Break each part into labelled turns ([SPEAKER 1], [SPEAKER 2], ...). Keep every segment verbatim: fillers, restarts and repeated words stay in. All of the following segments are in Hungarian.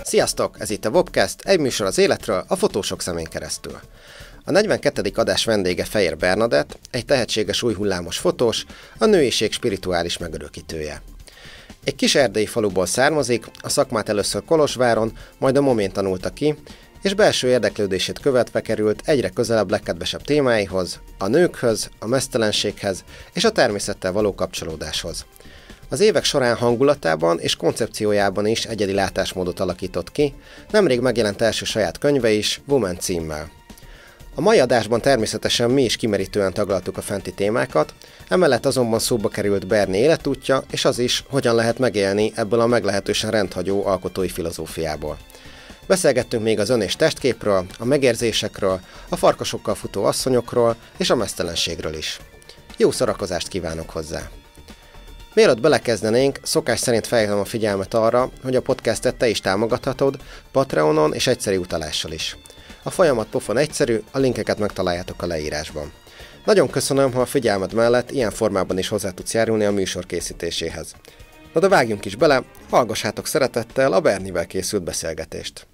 [SPEAKER 1] Sziasztok! Ez itt a Wobcast, egy műsor az életről, a fotósok szemén keresztül. A negyvenkettedik adás vendége Fejér Bernadett, egy tehetséges új hullámos fotós, a nőiség spirituális megörökítője. Egy kis erdélyi faluból származik, a szakmát először Kolozsváron, majd a Momén tanulta ki, és belső érdeklődését követve került egyre közelebb legkedvesebb témáihoz, a nőkhöz, a meztelenséghez és a természettel való kapcsolódáshoz. Az évek során hangulatában és koncepciójában is egyedi látásmódot alakított ki, nemrég megjelent első saját könyve is, Woman címmel. A mai adásban természetesen mi is kimerítően taglaltuk a fenti témákat, emellett azonban szóba került Berni életútja, és az is, hogyan lehet megélni ebből a meglehetősen rendhagyó alkotói filozófiából. Beszélgettünk még az ön- és testképről, a megérzésekről, a farkasokkal futó asszonyokról és a meztelenségről is. Jó szórakozást kívánok hozzá! Mielőtt belekezdenénk, szokás szerint felhívom a figyelmet arra, hogy a podcastet te is támogathatod, Patreonon és egyszerű utalással is. A folyamat pofon egyszerű, a linkeket megtaláljátok a leírásban. Nagyon köszönöm, ha a figyelmed mellett ilyen formában is hozzá tudsz járulni a műsor készítéséhez. Na de vágjunk is bele, hallgassátok szeretettel a Bernivel készült beszélgetést.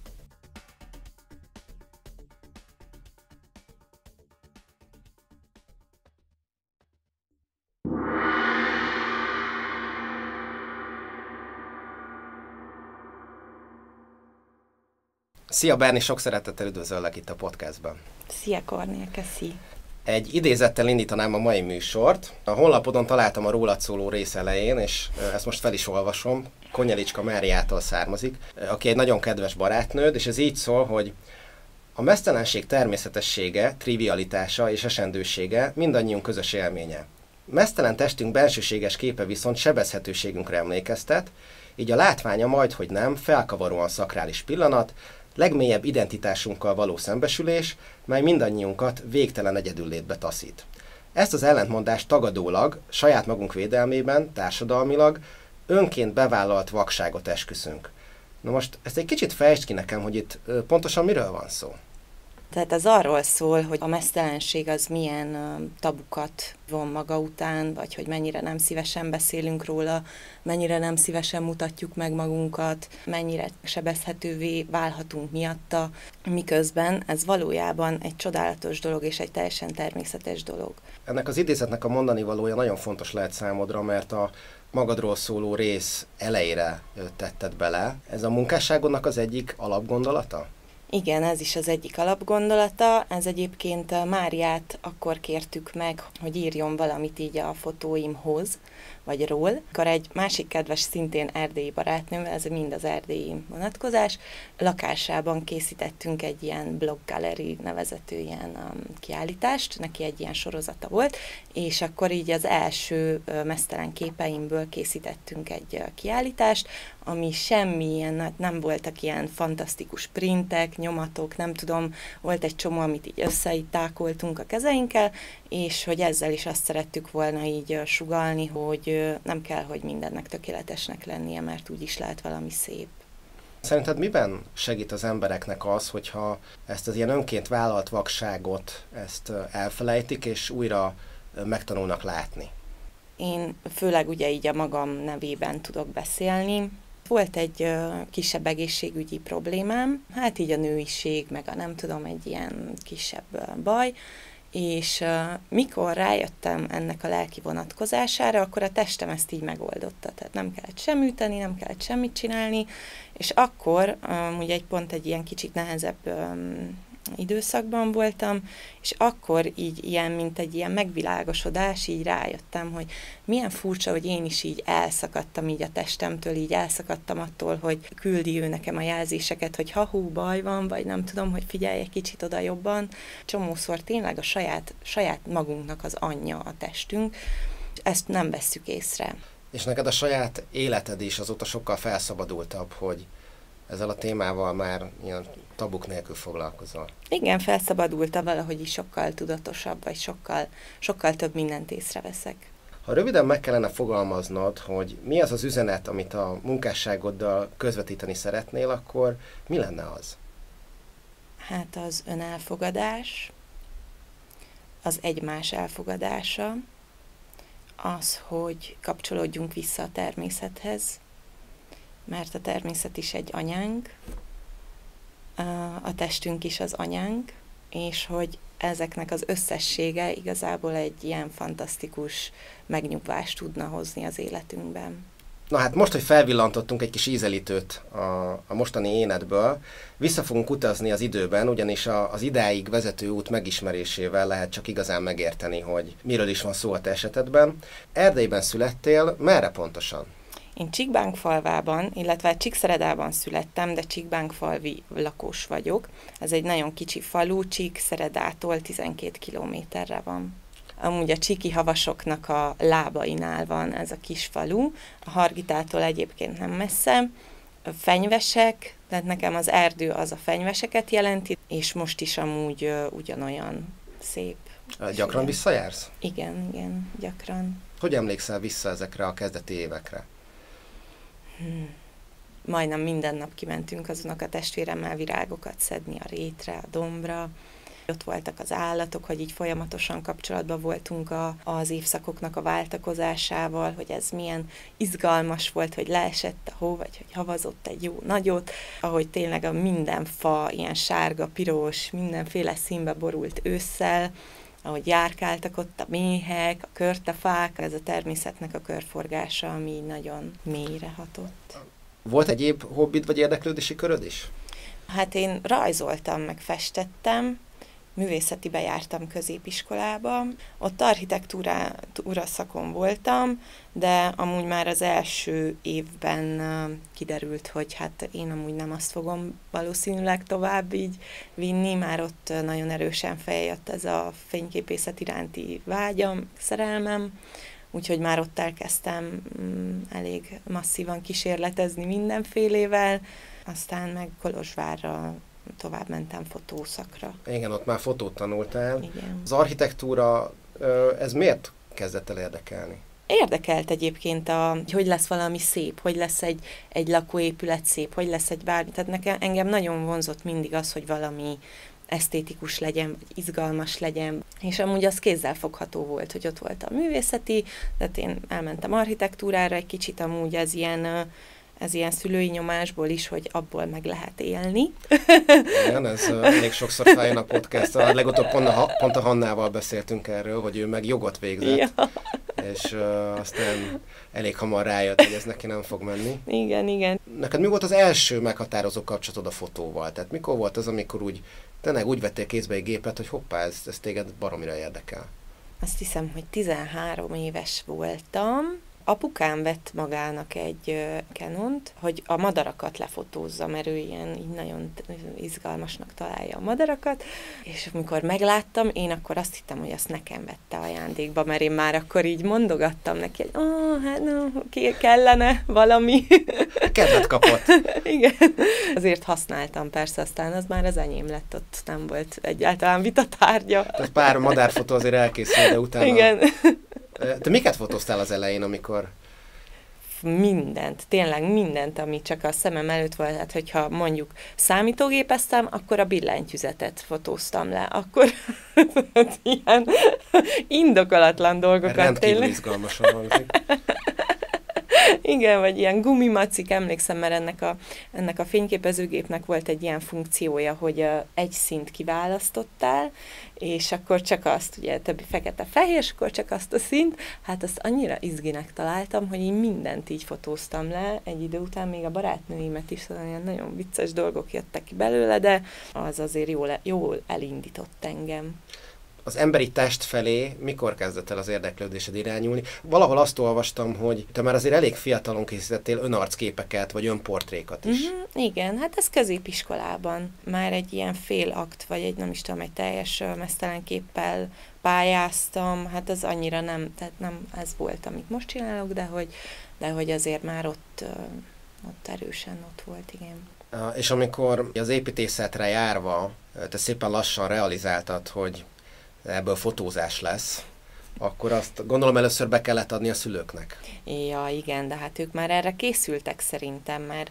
[SPEAKER 1] Szia Berni, sok szeretettel üdvözöllek itt a podcastben.
[SPEAKER 2] Szia Kornél, köszi!
[SPEAKER 1] Egy idézettel indítanám a mai műsort. A honlapodon találtam a rólad szóló rész elején, és ezt most fel is olvasom. Konyelicska Máriától származik, aki egy nagyon kedves barátnőd, és ez így szól, hogy a meztelenség természetessége, trivialitása és esendősége mindannyiunk közös élménye. Meztelen testünk bensőséges képe viszont sebezhetőségünkre emlékeztet, így a látványa majdhogy nem felkavaróan szakrális pillanat, legmélyebb identitásunkkal való szembesülés, mely mindannyiunkat végtelen egyedüllétbe taszít. Ezt az ellentmondást tagadólag, saját magunk védelmében, társadalmilag, önként bevállalt vakságot esküszünk. Na most ezt egy kicsit fejtsd ki nekem, hogy itt pontosan miről van szó?
[SPEAKER 2] Tehát az arról szól, hogy a meztelenség az milyen uh, tabukat von maga után, vagy hogy mennyire nem szívesen beszélünk róla, mennyire nem szívesen mutatjuk meg magunkat, mennyire sebezhetővé válhatunk miatta, miközben ez valójában egy csodálatos dolog és egy teljesen természetes dolog.
[SPEAKER 1] Ennek az idézetnek a mondani valója nagyon fontos lehet számodra, mert a magadról szóló rész elejére tetted bele. Ez a munkásságodnak az egyik alapgondolata?
[SPEAKER 2] Igen, ez is az egyik alapgondolata. Ez egyébként Máriát akkor kértük meg, hogy írjon valamit így a fotóimhoz, vagy ról. Akkor egy másik kedves, szintén erdélyi barátnőm, ez mind az erdélyi vonatkozás, lakásában készítettünk egy ilyen blog gallery nevezető ilyen um, kiállítást, neki egy ilyen sorozata volt, és akkor így az első uh, meztelen képeimből készítettünk egy uh, kiállítást, ami semmilyen, nem voltak ilyen fantasztikus printek, nyomatok, nem tudom, volt egy csomó, amit így összeitákoltunk a kezeinkkel, és hogy ezzel is azt szerettük volna így sugallni, hogy nem kell, hogy mindennek tökéletesnek lennie, mert úgy is lehet valami szép.
[SPEAKER 1] Szerinted miben segít az embereknek az, hogyha ezt az ilyen önként vállalt vakságot ezt elfelejtik, és újra megtanulnak látni?
[SPEAKER 2] Én főleg ugye így a magam nevében tudok beszélni. Volt egy uh, kisebb egészségügyi problémám, hát így a nőiség, meg a nem tudom, egy ilyen kisebb uh, baj, és uh, mikor rájöttem ennek a lelki vonatkozására, akkor a testem ezt így megoldotta. Tehát nem kellett sem műteni, nem kellett semmit csinálni, és akkor um, ugye egy pont egy ilyen kicsit nehezebb um, időszakban voltam, és akkor így ilyen, mint egy ilyen megvilágosodás, így rájöttem, hogy milyen furcsa, hogy én is így elszakadtam így a testemtől, így elszakadtam attól, hogy küldi ő nekem a jelzéseket, hogy ha hú, baj van, vagy nem tudom, hogy figyelj egy kicsit oda jobban. Csomószor tényleg a saját, saját magunknak az anyja a testünk, és ezt nem vesszük észre.
[SPEAKER 1] És neked a saját életed is azóta sokkal felszabadultabb, hogy ezzel a témával már ilyen tabuk nélkül foglalkozol.
[SPEAKER 2] Igen, felszabadultam, valahogy is sokkal tudatosabb, vagy sokkal, sokkal több mindent észreveszek.
[SPEAKER 1] Ha röviden meg kellene fogalmaznod, hogy mi az az üzenet, amit a munkásságoddal közvetíteni szeretnél, akkor mi lenne az?
[SPEAKER 2] Hát az önelfogadás, az egymás elfogadása, az, hogy kapcsolódjunk vissza a természethez, mert a természet is egy anyánk, a testünk is az anyánk, és hogy ezeknek az összessége igazából egy ilyen fantasztikus megnyugvást tudna hozni az életünkben.
[SPEAKER 1] Na hát most, hogy felvillantottunk egy kis ízelítőt a, a mostani énedből, vissza fogunk utazni az időben, ugyanis a, az idáig vezető út megismerésével lehet csak igazán megérteni, hogy miről is van szó a te esetedben. Erdélyben születtél, merre pontosan?
[SPEAKER 2] Én Csíkbánkfalvában, illetve Csíkszeredában születtem, de Csíkbánkfalvi lakós vagyok. Ez egy nagyon kicsi falu, Csíkszeredától tizenkét kilométerre van. Amúgy a csíki havasoknak a lábainál van ez a kis falu, a Hargitától egyébként nem messze. Fenyvesek, tehát nekem az erdő az a fenyveseket jelenti, és most is amúgy uh, ugyanolyan szép.
[SPEAKER 1] Gyakran igen. Visszajársz?
[SPEAKER 2] Igen, igen, gyakran.
[SPEAKER 1] Hogy emlékszel vissza ezekre a kezdeti évekre?
[SPEAKER 2] Hmm. Majdnem minden nap kimentünk az unokatestvéremmel virágokat szedni a rétre, a dombra. Ott voltak az állatok, hogy így folyamatosan kapcsolatban voltunk a, az évszakoknak a váltakozásával, hogy ez milyen izgalmas volt, hogy leesett a hó, vagy hogy havazott egy jó nagyot, ahogy tényleg a minden fa, ilyen sárga, piros, mindenféle színbe borult ősszel, ahogy járkáltak ott a méhek, a körtefák, ez a természetnek a körforgása, ami nagyon mélyre hatott.
[SPEAKER 1] Volt egyéb hobbid vagy érdeklődési köröd is?
[SPEAKER 2] Hát én rajzoltam, meg festettem, művészetibe jártam középiskolába, ott architektúra szakon voltam, de amúgy már az első évben kiderült, hogy hát én amúgy nem azt fogom valószínűleg tovább így vinni, már ott nagyon erősen feljött ez a fényképészet iránti vágyam, szerelmem, úgyhogy már ott elkezdtem elég masszívan kísérletezni mindenfélével, aztán meg Kolozsvárra tovább mentem fotószakra.
[SPEAKER 1] Igen, ott már fotót tanultál.
[SPEAKER 2] Igen.
[SPEAKER 1] Az architektúra, ez miért kezdett el érdekelni?
[SPEAKER 2] Érdekelt egyébként, a, hogy lesz valami szép, hogy lesz egy, egy lakóépület szép, hogy lesz egy bármi. Tehát nekem, engem nagyon vonzott mindig az, hogy valami esztétikus legyen, vagy izgalmas legyen. És amúgy az kézzelfogható volt, hogy ott volt a művészeti, tehát én elmentem architektúrára egy kicsit, amúgy ez ilyen ez ilyen szülői nyomásból is, hogy abból meg lehet élni.
[SPEAKER 1] Igen, ez uh, elég sokszor feljön a podcast. A legutóbb pont a, pont a Hannával beszéltünk erről, hogy ő meg jogot végzett, ja. és uh, aztán elég hamar rájött, hogy ez neki nem fog menni.
[SPEAKER 2] Igen, igen.
[SPEAKER 1] Neked mi volt az első meghatározó kapcsolatod a fotóval? Tehát mikor volt az, amikor úgy, tényleg úgy vettél kézbe egy gépet, hogy hoppá, ez, ez téged baromira érdekel?
[SPEAKER 2] Azt hiszem, hogy tizenhárom éves voltam. Apukám vett magának egy uh, Canont, hogy a madarakat lefotózza, mert ő ilyen így nagyon izgalmasnak találja a madarakat, és amikor megláttam, én akkor azt hittem, hogy azt nekem vette ajándékba, mert én már akkor így mondogattam neki, hogy oh, hát no, kellene valami.
[SPEAKER 1] Kedvet kapott.
[SPEAKER 2] Igen. Azért használtam persze, aztán az már az enyém lett, ott nem volt egyáltalán vitatárgya.
[SPEAKER 1] Tehát pár madárfotó azért elkészült, de utána...
[SPEAKER 2] Igen.
[SPEAKER 1] Te miket fotóztál az elején, amikor...
[SPEAKER 2] Mindent, tényleg mindent, ami csak a szemem előtt volt, hát hogyha mondjuk számítógépeztem, akkor a billentyűzetet fotóztam le, akkor ilyen indokolatlan dolgokat.
[SPEAKER 1] Rendkívül tényleg. Izgalmasan hangzik.
[SPEAKER 2] Igen, vagy ilyen gumimacik, emlékszem, mert ennek a, ennek a fényképezőgépnek volt egy ilyen funkciója, hogy uh, egy színt kiválasztottál, és akkor csak azt, ugye többi fekete-fehér, és akkor csak azt a színt, hát azt annyira izginek találtam, hogy én mindent így fotóztam le, egy idő után még a barátnőimet is, szóval ilyen nagyon vicces dolgok jöttek ki belőle, de az azért jól, jól elindított engem.
[SPEAKER 1] Az emberi test felé mikor kezdett el az érdeklődésed irányulni? Valahol azt olvastam, hogy te már azért elég fiatalon készítettél önarcképeket, vagy önportrékat is.
[SPEAKER 2] Mm-hmm, igen, hát ez középiskolában. Már egy ilyen fél akt, vagy egy nem is tudom, egy teljes meztelen képpel pályáztam, hát az annyira nem, tehát nem ez volt, amit most csinálok, de hogy, de hogy azért már ott, ott erősen ott volt, igen.
[SPEAKER 1] És amikor az építészetre járva, te szépen lassan realizáltad, hogy ebből fotózás lesz, akkor azt gondolom először be kellett adni a szülőknek.
[SPEAKER 2] Ja, igen, de hát ők már erre készültek szerintem, mert,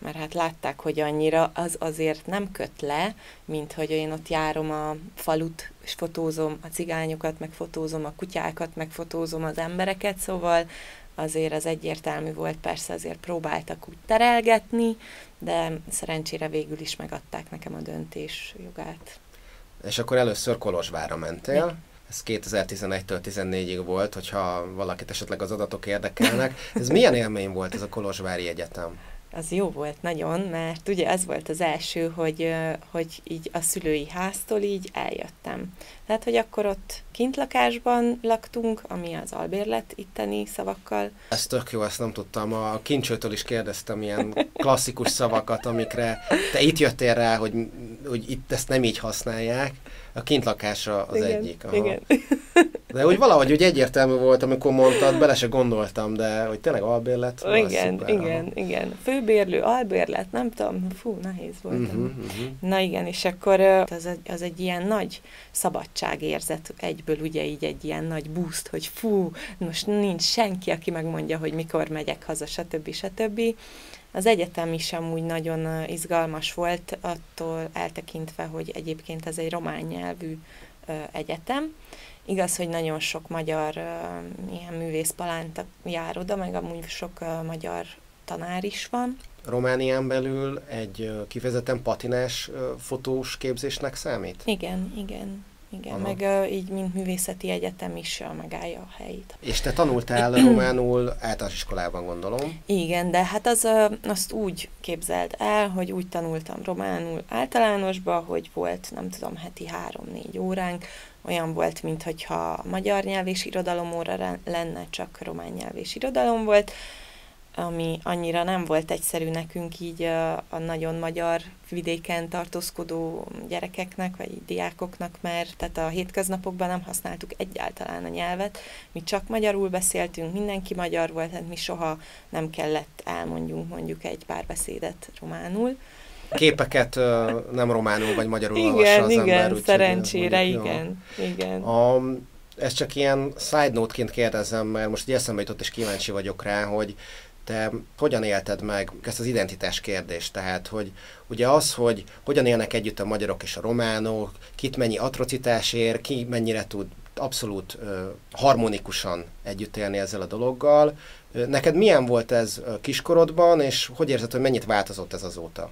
[SPEAKER 2] mert hát látták, hogy annyira az azért nem köt le, mint hogy én ott járom a falut, és fotózom a cigányokat, meg fotózom a kutyákat, meg fotózom az embereket, szóval azért az egyértelmű volt, persze azért próbáltak úgy terelgetni, de szerencsére végül is megadták nekem a döntés jogát.
[SPEAKER 1] És akkor először Kolozsvárra mentél. Mi? Ez kétezer-tizenegytől tizennégyig volt, hogyha valakit esetleg az adatok érdekelnek. Ez milyen élmény volt ez a Kolozsvári Egyetem?
[SPEAKER 2] Az jó volt nagyon, mert ugye ez volt az első, hogy, hogy így a szülői háztól így eljöttem. Tehát, hogy akkor ott kintlakásban laktunk, ami az albérlet itteni szavakkal.
[SPEAKER 1] Ez tök jó, ezt nem tudtam. A Kincsőtől is kérdeztem ilyen klasszikus szavakat, amikre te itt jöttél rá, hogy, hogy itt ezt nem így használják. A kintlakásra az
[SPEAKER 2] igen,
[SPEAKER 1] egyik. Aha.
[SPEAKER 2] Igen.
[SPEAKER 1] De úgy valahogy úgy egyértelmű volt, amikor mondtad, bele se gondoltam, de hogy tényleg albérlet.
[SPEAKER 2] Igen,
[SPEAKER 1] szuper,
[SPEAKER 2] igen,
[SPEAKER 1] aha.
[SPEAKER 2] igen. Főbérlő, albérlet, nem tudom, fú, nehéz volt.
[SPEAKER 1] Uh-huh, uh-huh.
[SPEAKER 2] Na igen, és akkor az, az egy ilyen nagy szabadságérzet, egyből ugye így egy ilyen nagy boost, hogy fú, most nincs senki, aki megmondja, hogy mikor megyek haza, stb. stb. Az egyetem is amúgy nagyon izgalmas volt, attól eltekintve, hogy egyébként ez egy román nyelvű egyetem. Igaz, hogy nagyon sok magyar uh, ilyen művészpalánta jár oda, meg amúgy sok uh, magyar tanár is van.
[SPEAKER 1] Románián belül egy uh, kifejezetten patinás uh, fotós képzésnek számít?
[SPEAKER 2] Igen, igen. Igen,
[SPEAKER 1] Aha.
[SPEAKER 2] meg uh, így, mint művészeti egyetem is uh, megállja a helyét.
[SPEAKER 1] És te tanultál románul általános iskolában, gondolom?
[SPEAKER 2] Igen, de hát az, uh, azt úgy képzeld el, hogy úgy tanultam románul általánosba, hogy volt, nem tudom, heti három-négy óránk, olyan volt, mintha magyar nyelv és irodalom óra lenne, csak román nyelv és irodalom volt, ami annyira nem volt egyszerű nekünk így a, a nagyon magyar vidéken tartózkodó gyerekeknek, vagy diákoknak, mert tehát a hétköznapokban nem használtuk egyáltalán a nyelvet. Mi csak magyarul beszéltünk, mindenki magyar volt, tehát mi soha nem kellett elmondjunk mondjuk egy párbeszédet románul.
[SPEAKER 1] Képeket uh, nem románul vagy magyarul
[SPEAKER 2] igen,
[SPEAKER 1] olvassa az
[SPEAKER 2] igen,
[SPEAKER 1] ember.
[SPEAKER 2] Igen, szerencsére, igen, igen.
[SPEAKER 1] A, ez csak ilyen side note-ként kérdezem, mert most így eszembe jutott, és kíváncsi vagyok rá, hogy te hogyan élted meg ezt az identitás kérdést? Tehát, hogy ugye az, hogy hogyan élnek együtt a magyarok és a románok, kit mennyi atrocitás ér, ki mennyire tud abszolút uh, harmonikusan együtt élni ezzel a dologgal. Neked milyen volt ez kiskorodban, és hogy érzed, hogy mennyit változott ez azóta?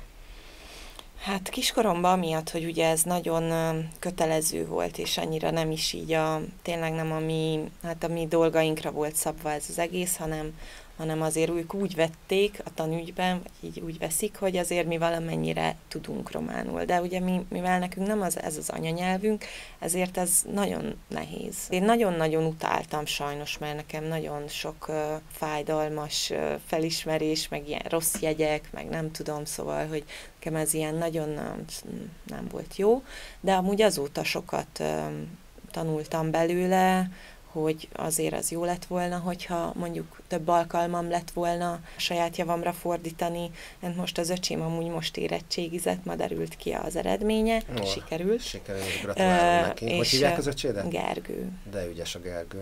[SPEAKER 2] Hát kiskoromban miatt, hogy ugye ez nagyon kötelező volt, és annyira nem is így a, tényleg nem a mi, hát a mi dolgainkra volt szabva ez az egész, hanem, hanem azért ők úgy vették a tanügyben, vagy így úgy veszik, hogy azért mi valamennyire tudunk románul. De ugye mi, mivel nekünk nem az, ez az anyanyelvünk, ezért ez nagyon nehéz. Én nagyon-nagyon utáltam sajnos, mert nekem nagyon sok uh, fájdalmas uh, felismerés, meg ilyen rossz jegyek, meg nem tudom, szóval, hogy nekem ez ilyen nagyon nem, nem volt jó, de amúgy azóta sokat uh, tanultam belőle, hogy azért az jó lett volna, hogyha mondjuk több alkalmam lett volna a saját javamra fordítani. Most az öcsém amúgy most érettségizett, ma derült ki az eredménye, oh, sikerült.
[SPEAKER 1] Sikerült, gratulálom uh, neki. Hogy hívják az öcsédet?
[SPEAKER 2] Gergő.
[SPEAKER 1] De ügyes a Gergő.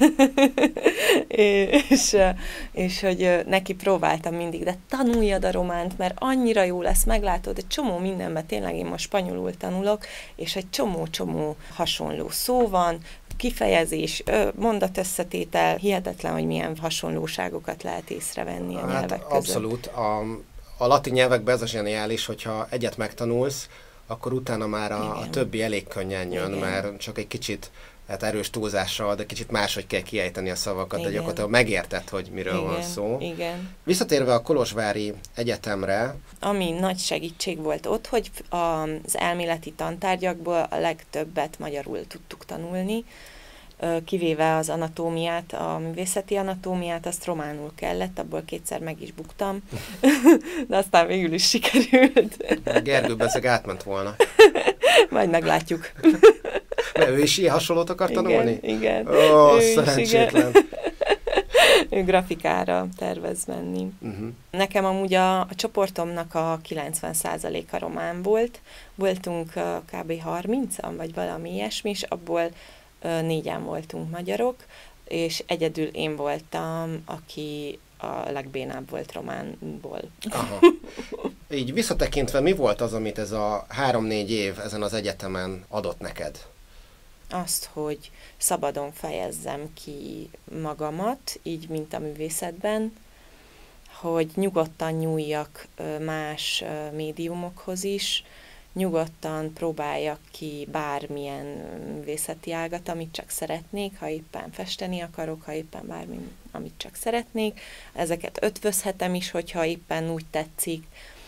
[SPEAKER 2] és, és hogy neki próbáltam mindig, de tanuljad a románt, mert annyira jó lesz, meglátod, egy csomó mindenben, tényleg én most spanyolul tanulok, és egy csomó-csomó hasonló szó van, kifejezés, mondatösszetétel, hihetetlen, hogy milyen hasonlóságokat lehet észrevenni a hát nyelvek között.
[SPEAKER 1] Abszolút. A, a latin nyelvekben ez a zseniális, hogyha egyet megtanulsz, akkor utána már a, a többi elég könnyen jön, igen. Mert csak egy kicsit hát erős túlzással, de kicsit máshogy kell kiejteni a szavakat, igen. De gyakorlatilag megérted, hogy miről
[SPEAKER 2] igen.
[SPEAKER 1] van szó.
[SPEAKER 2] Igen.
[SPEAKER 1] Visszatérve a Kolozsvári Egyetemre.
[SPEAKER 2] Ami nagy segítség volt ott, hogy az elméleti tantárgyakból a legtöbbet magyarul tudtuk tanulni, kivéve az anatómiát, a művészeti anatómiát, azt románul kellett, abból kétszer meg is buktam, de aztán végül is sikerült.
[SPEAKER 1] Gergő bezeg átment volna.
[SPEAKER 2] Majd meglátjuk.
[SPEAKER 1] De ő is ilyen hasonlót akar tanulni?
[SPEAKER 2] Igen,
[SPEAKER 1] Ó, ő szerencsétlen.
[SPEAKER 2] Is, ő grafikára tervez menni. Uh-huh. Nekem amúgy a, a csoportomnak a kilencven százaléka román volt, voltunk uh, kb. harmincan, vagy valami ilyesmi, és abból uh, négyen voltunk magyarok, és egyedül én voltam, aki a legbénább volt románból.
[SPEAKER 1] Aha. Így visszatekintve, mi volt az, amit ez a három-négy év ezen az egyetemen adott neked?
[SPEAKER 2] Azt, hogy szabadon fejezzem ki magamat, így, mint a művészetben, hogy nyugodtan nyúljak más médiumokhoz is, nyugodtan próbáljak ki bármilyen művészeti ágat, amit csak szeretnék, ha éppen festeni akarok, ha éppen bármi, amit csak szeretnék. Ezeket ötvözhetem is, hogyha éppen úgy tetszik.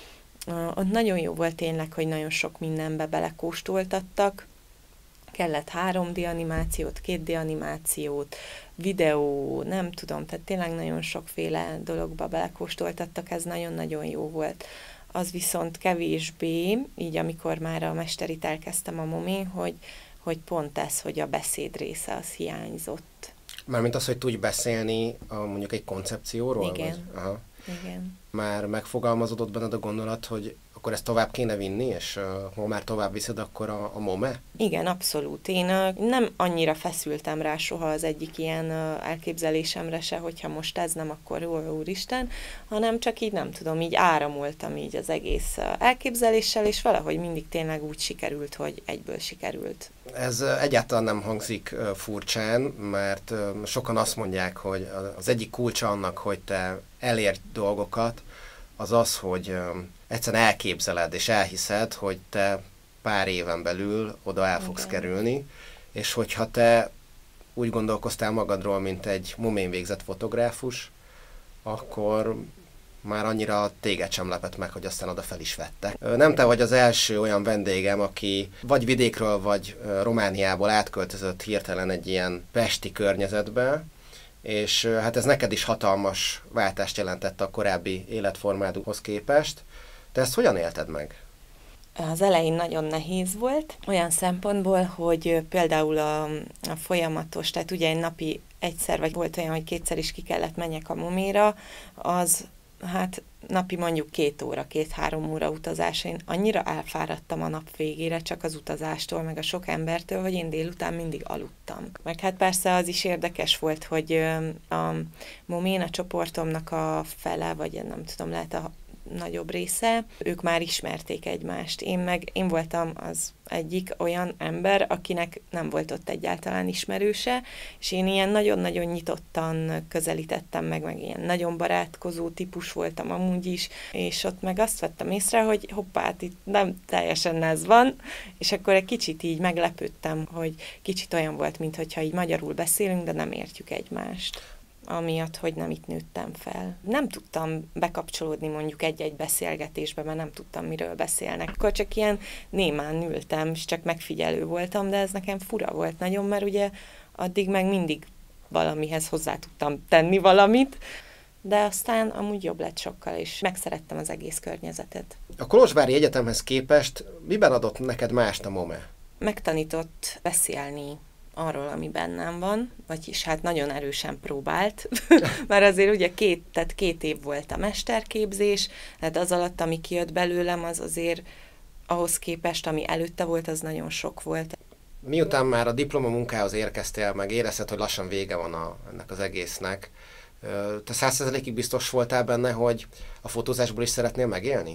[SPEAKER 2] Ott nagyon jó volt tényleg, hogy nagyon sok mindenbe belekóstoltattak. Kellett három dé animációt, két dé animációt, videó, nem tudom, tehát tényleg nagyon sokféle dologba belekóstoltattak, ez nagyon-nagyon jó volt. Az viszont kevésbé, így amikor már a mesterit elkezdtem a momén, hogy, hogy pont ez, hogy a beszéd része az hiányzott.
[SPEAKER 1] Mármint az, hogy tudj beszélni a, mondjuk egy koncepcióról?
[SPEAKER 2] Igen.
[SPEAKER 1] Vagy? Aha.
[SPEAKER 2] Igen.
[SPEAKER 1] Már megfogalmazódott benned a gondolat, hogy akkor ezt tovább kéne vinni, és uh, ha már tovább viszed, akkor a, a MOME?
[SPEAKER 2] Igen, abszolút. Én uh, nem annyira feszültem rá soha az egyik ilyen uh, elképzelésemre se, hogyha most ez nem, akkor ó, úristen, hanem csak így nem tudom, így áramoltam így az egész uh, elképzeléssel, és valahogy mindig tényleg úgy sikerült, hogy egyből sikerült.
[SPEAKER 1] Ez uh, egyáltalán nem hangzik uh, furcsán, mert uh, sokan azt mondják, hogy az egyik kulcsa annak, hogy te elérj dolgokat, az az, hogy um, egyszerűen elképzeled és elhiszed, hogy te pár éven belül oda el fogsz Igen. kerülni, és hogyha te úgy gondolkoztál magadról, mint egy momén végzett fotográfus, akkor már annyira téged sem lepett meg, hogy aztán oda fel is vettek. Nem te vagy az első olyan vendégem, aki vagy vidékről, vagy Romániából átköltözött hirtelen egy ilyen pesti környezetbe, és hát ez neked is hatalmas váltást jelentett a korábbi életformádhoz képest. Te ezt hogyan élted meg?
[SPEAKER 2] Az elején nagyon nehéz volt, olyan szempontból, hogy például a, a folyamatos, tehát ugye egy napi egyszer, vagy volt olyan, hogy kétszer is ki kellett menjek a moméra, az hát napi mondjuk két óra, két-három óra utazás. Én annyira elfáradtam a nap végére csak az utazástól, meg a sok embertől, hogy én délután mindig aludtam. Meg hát persze az is érdekes volt, hogy a momén a csoportomnak a fele, vagy nem tudom, lehet a nagyobb része, ők már ismerték egymást. Én meg, én voltam az egyik olyan ember, akinek nem volt ott egyáltalán ismerőse, és én ilyen nagyon-nagyon nyitottan közelítettem meg, meg ilyen nagyon barátkozó típus voltam amúgy is, és ott meg azt vettem észre, hogy hoppá, hát itt nem teljesen ez van, és akkor egy kicsit így meglepődtem, hogy kicsit olyan volt, mintha így magyarul beszélünk, de nem értjük egymást. Amiatt, hogy nem itt nőttem fel. Nem tudtam bekapcsolódni mondjuk egy-egy beszélgetésbe, mert nem tudtam, miről beszélnek. Akkor csak ilyen némán ültem, és csak megfigyelő voltam, de ez nekem fura volt nagyon, mert ugye addig meg mindig valamihez hozzá tudtam tenni valamit, de aztán amúgy jobb lett sokkal, és megszerettem az egész környezetet.
[SPEAKER 1] A Kolozsvári Egyetemhez képest miben adott neked mást a MOME?
[SPEAKER 2] Megtanított beszélni arról, ami bennem van, vagyis hát nagyon erősen próbált, mert azért ugye két, tehát két év volt a mesterképzés, tehát az alatt, ami kijött belőlem, az azért ahhoz képest, ami előtte volt, az nagyon sok volt.
[SPEAKER 1] Miután már a diplomamunkához érkeztél, meg érezted, hogy lassan vége van a, ennek az egésznek, te száz százalékig biztos voltál benne, hogy a fotózásból is szeretnél megélni?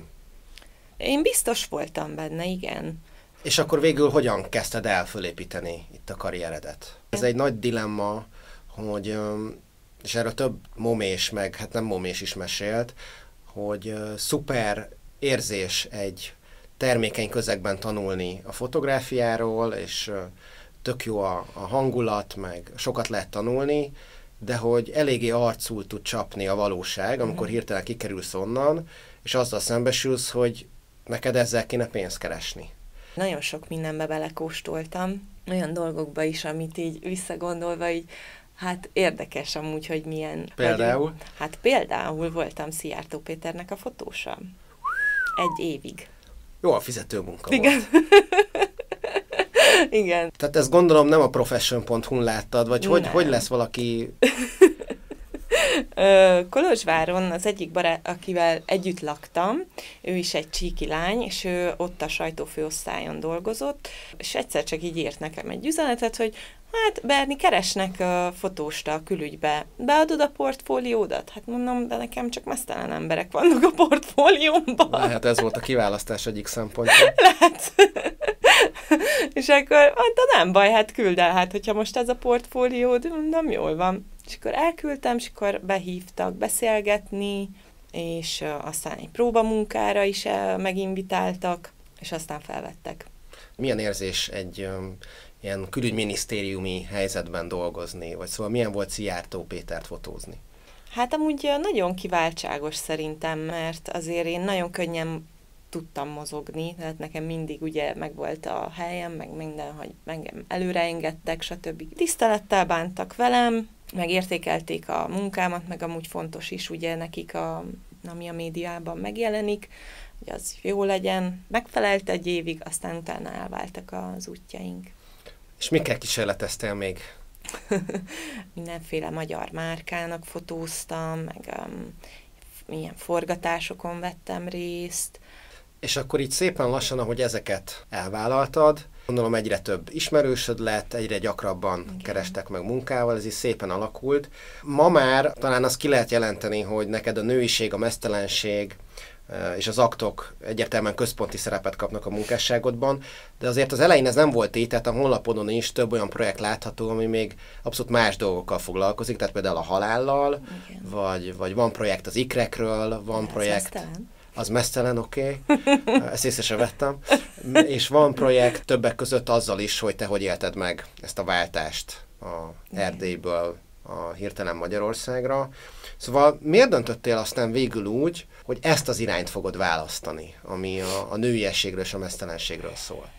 [SPEAKER 2] Én biztos voltam benne, igen.
[SPEAKER 1] És akkor végül hogyan kezdted el fölépíteni itt a karrieredet? Ez egy nagy dilemma, hogy, és erről több momés, meg hát nem momés is mesélt, hogy szuper érzés egy termékeny közegben tanulni a fotográfiáról, és tök jó a, a hangulat, meg sokat lehet tanulni, de hogy eléggé arcul tud csapni a valóság, amikor hirtelen kikerülsz onnan, és azzal szembesülsz, hogy neked ezzel kéne pénzt keresni.
[SPEAKER 2] Nagyon sok mindenbe belekóstoltam, olyan dolgokba is, amit így visszagondolva, így, hát érdekes amúgy, hogy milyen...
[SPEAKER 1] Például?
[SPEAKER 2] Hogy, hát például voltam Szijjártó Péternek a fotósa. Egy évig.
[SPEAKER 1] Jó, a fizető munka
[SPEAKER 2] Igen.
[SPEAKER 1] volt.
[SPEAKER 2] Igen.
[SPEAKER 1] Tehát ezt gondolom nem a profession pont hu-n láttad, vagy hogy, hogy lesz valaki...
[SPEAKER 2] Kolozsváron az egyik barát, akivel együtt laktam, ő is egy csíki lány, és ő ott a sajtófőosztályon dolgozott, és egyszer csak így írt nekem egy üzenetet, hogy Hát, Berni, keresnek uh, fotóst a külügybe. Beadod a portfóliódat? Hát mondom, de nekem csak meztelen emberek vannak a portfóliómban.
[SPEAKER 1] Lehet ez volt a kiválasztás egyik szempontja.
[SPEAKER 2] Lehet. És akkor mondta, nem baj, hát küld el, hát hogyha most ez a portfóliód, mondom, jól van. És akkor elküldtem, és akkor behívtak beszélgetni, és uh, aztán egy próbamunkára is uh, meginvitáltak, és aztán felvettek.
[SPEAKER 1] Milyen érzés egy um, ilyen külügyminisztériumi helyzetben dolgozni, vagy szóval milyen volt Szijjártó Pétert fotózni?
[SPEAKER 2] Hát amúgy nagyon kiváltságos szerintem, mert azért én nagyon könnyen tudtam mozogni, tehát nekem mindig ugye megvolt a helyem, meg minden, hogy engem előre engedtek, stb. Tisztelettel bántak velem, meg értékelték a munkámat, meg amúgy fontos is ugye nekik, a, ami a médiában megjelenik, hogy az jó legyen. Megfelelt egy évig, aztán utána elváltak az útjaink.
[SPEAKER 1] És mikkel kísérleteztél még?
[SPEAKER 2] Mindenféle magyar márkának fotóztam, meg um, ilyen forgatásokon vettem részt.
[SPEAKER 1] És akkor így szépen lassan, ahogy ezeket elvállaltad, gondolom egyre több ismerősöd lett, egyre gyakrabban Igen. kerestek meg munkával, ez is szépen alakult. Ma már talán azt ki lehet jelenteni, hogy neked a nőiség, a meztelenség és az aktok egyértelműen központi szerepet kapnak a munkásságodban, de azért az elején ez nem volt így, tehát a honlapodon is több olyan projekt látható, ami még abszolút más dolgokkal foglalkozik, tehát például a halállal, vagy, vagy van projekt az ikrekről, van
[SPEAKER 2] ez
[SPEAKER 1] projekt...
[SPEAKER 2] meztelen.
[SPEAKER 1] Az meztelen, oké. Okay. Ezt észre sem vettem. És van projekt többek között azzal is, hogy te hogy élted meg ezt a váltást a Erdélyből a hirtelen Magyarországra. Szóval miért döntöttél aztán végül úgy, hogy ezt az irányt fogod választani, ami a, a nőiességről és a meztelenségről szól?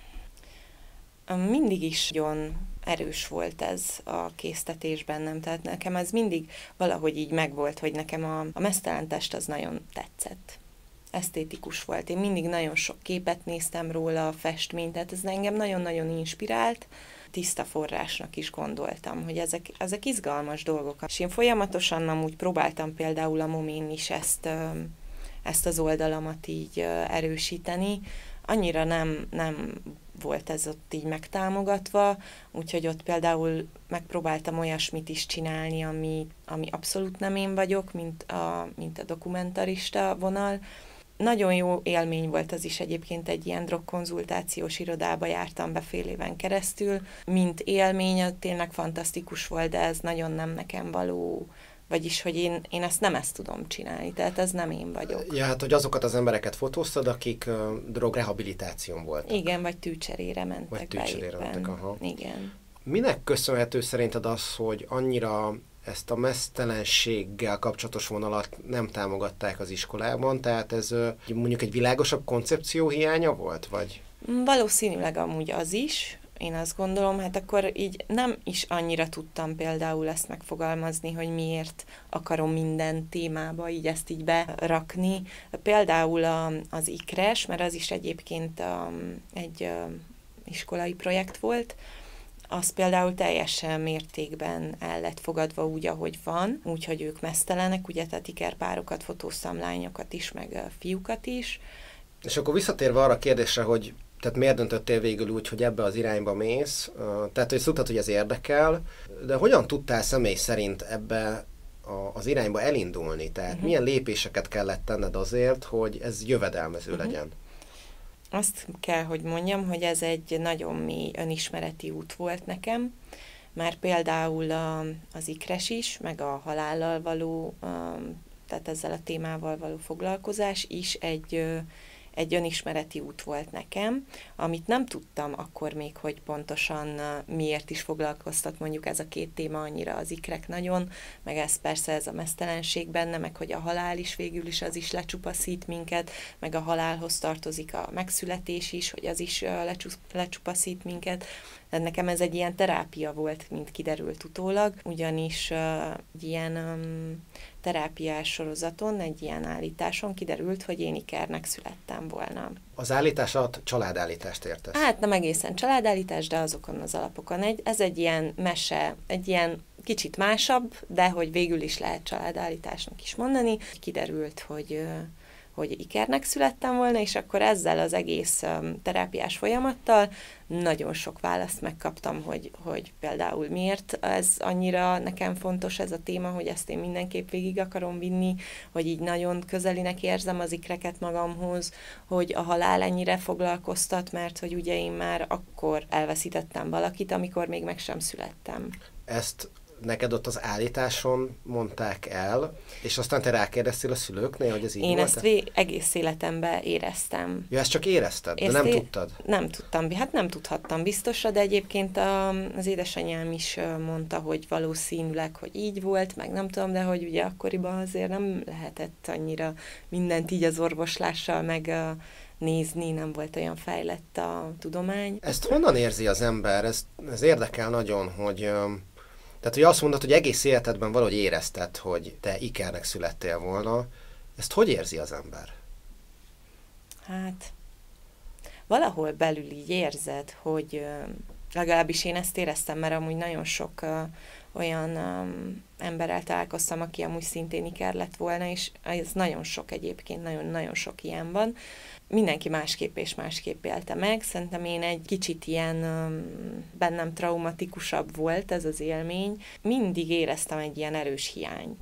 [SPEAKER 2] Mindig is nagyon erős volt ez a késztetés bennem, tehát nekem ez mindig valahogy így megvolt, hogy nekem a, a meztelen test az nagyon tetszett. Esztétikus volt. Én mindig nagyon sok képet néztem róla, festményt, tehát ez engem nagyon-nagyon inspirált. Tiszta forrásnak is gondoltam, hogy ezek, ezek izgalmas dolgok. És én folyamatosan amúgy próbáltam például a Momén is ezt, ezt az oldalamat így erősíteni. Annyira nem, nem volt ez ott így megtámogatva, úgyhogy ott például megpróbáltam olyasmit is csinálni, ami, ami abszolút nem én vagyok, mint a, mint a dokumentarista vonal. Nagyon jó élmény volt az is egyébként, egy ilyen drogkonzultációs irodába jártam be fél éven keresztül. Mint élmény, tényleg fantasztikus volt, de ez nagyon nem nekem való, vagyis, hogy én, én ezt nem ezt tudom csinálni, tehát ez nem én vagyok.
[SPEAKER 1] Ja, hát, hogy azokat az embereket fotóztad, akik uh, drogrehabilitáción voltak.
[SPEAKER 2] Igen, vagy tűcserére mentek
[SPEAKER 1] Vagy tűcserére mentek, aha.
[SPEAKER 2] Igen. Minek
[SPEAKER 1] köszönhető szerinted az, hogy annyira ezt a meztelenséggel kapcsolatos vonalat nem támogatták az iskolában, tehát ez mondjuk egy világosabb koncepció hiánya volt, vagy?
[SPEAKER 2] Valószínűleg amúgy az is, én azt gondolom, hát akkor így nem is annyira tudtam például ezt megfogalmazni, hogy miért akarom minden témába így ezt így berakni. Például a, az ikres, mert az is egyébként um, egy um, iskolai projekt volt, az például teljes mértékben el lett fogadva úgy, ahogy van, úgyhogy ők meztelenek, ugye, tehát ikerpárokat fotóztam, lányokat is, meg fiúkat is.
[SPEAKER 1] És akkor visszatérve arra a kérdésre, hogy tehát miért döntöttél végül úgy, hogy ebbe az irányba mész, tehát hogy tudtad, hogy ez érdekel, de hogyan tudtál személy szerint ebbe az irányba elindulni? Tehát uh-huh. milyen lépéseket kellett tenned azért, hogy ez jövedelmező uh-huh. legyen?
[SPEAKER 2] Azt kell, hogy mondjam, hogy ez egy nagyon mély önismereti út volt nekem, mert például a, az ikres is, meg a halállal való, tehát ezzel a témával való foglalkozás is egy, egy önismereti út volt nekem, amit nem tudtam akkor még, hogy pontosan miért is foglalkoztat mondjuk ez a két téma annyira, az ikrek nagyon, meg ez persze ez a meztelenség benne, meg hogy a halál is végül is az is lecsupaszít minket, meg a halálhoz tartozik a megszületés is, hogy az is lecsupaszít minket. De nekem ez egy ilyen terápia volt, mint kiderült utólag, ugyanis uh, egy ilyen um, terápiás sorozaton, egy ilyen állításon kiderült, hogy én ikernek születtem volna.
[SPEAKER 1] Az állítás alatt családállítást értesz?
[SPEAKER 2] Hát nem egészen családállítás, de azokon az alapokon. Egy, ez egy ilyen mese, egy ilyen kicsit másabb, de hogy végül is lehet családállításnak is mondani. Kiderült, hogy, uh, hogy ikernek születtem volna, és akkor ezzel az egész terápiás folyamattal nagyon sok választ megkaptam, hogy, hogy például miért ez annyira nekem fontos ez a téma, hogy ezt én mindenképp végig akarom vinni, hogy így nagyon közelinek érzem az ikreket magamhoz, hogy a halál ennyire foglalkoztat, mert hogy ugye én már akkor elveszítettem valakit, amikor még meg sem születtem.
[SPEAKER 1] Ezt neked ott az állításon mondták el, és aztán te rákérdeztél a szülőknél, hogy ez így
[SPEAKER 2] Én
[SPEAKER 1] volt?
[SPEAKER 2] ezt vé- egész életemben éreztem.
[SPEAKER 1] Ja, ezt csak érezted,
[SPEAKER 2] Ezt
[SPEAKER 1] de nem
[SPEAKER 2] é-
[SPEAKER 1] tudtad?
[SPEAKER 2] Nem tudtam, hát nem tudhattam biztosra, de egyébként a, az édesanyám is mondta, hogy valószínűleg, hogy így volt, meg nem tudom, de hogy ugye akkoriban azért nem lehetett annyira mindent így az orvoslással meg nézni, nem volt olyan fejlett a tudomány.
[SPEAKER 1] Ezt honnan érzi az ember? Ez, ez érdekel nagyon, hogy... Tehát, hogy azt mondod, hogy egész életedben valahogy érezted, hogy te ikernek születtél volna, ezt hogy érzi az ember?
[SPEAKER 2] Hát, valahol belül így érzed, hogy legalábbis én ezt éreztem, mert amúgy nagyon sok uh, olyan um, emberrel találkoztam, aki amúgy szintén iker lett volna, és ez nagyon sok egyébként, nagyon-nagyon sok ilyen van. Mindenki másképp és másképp élte meg. Szerintem én egy kicsit ilyen um, bennem traumatikusabb volt ez az élmény. Mindig éreztem egy ilyen erős hiányt.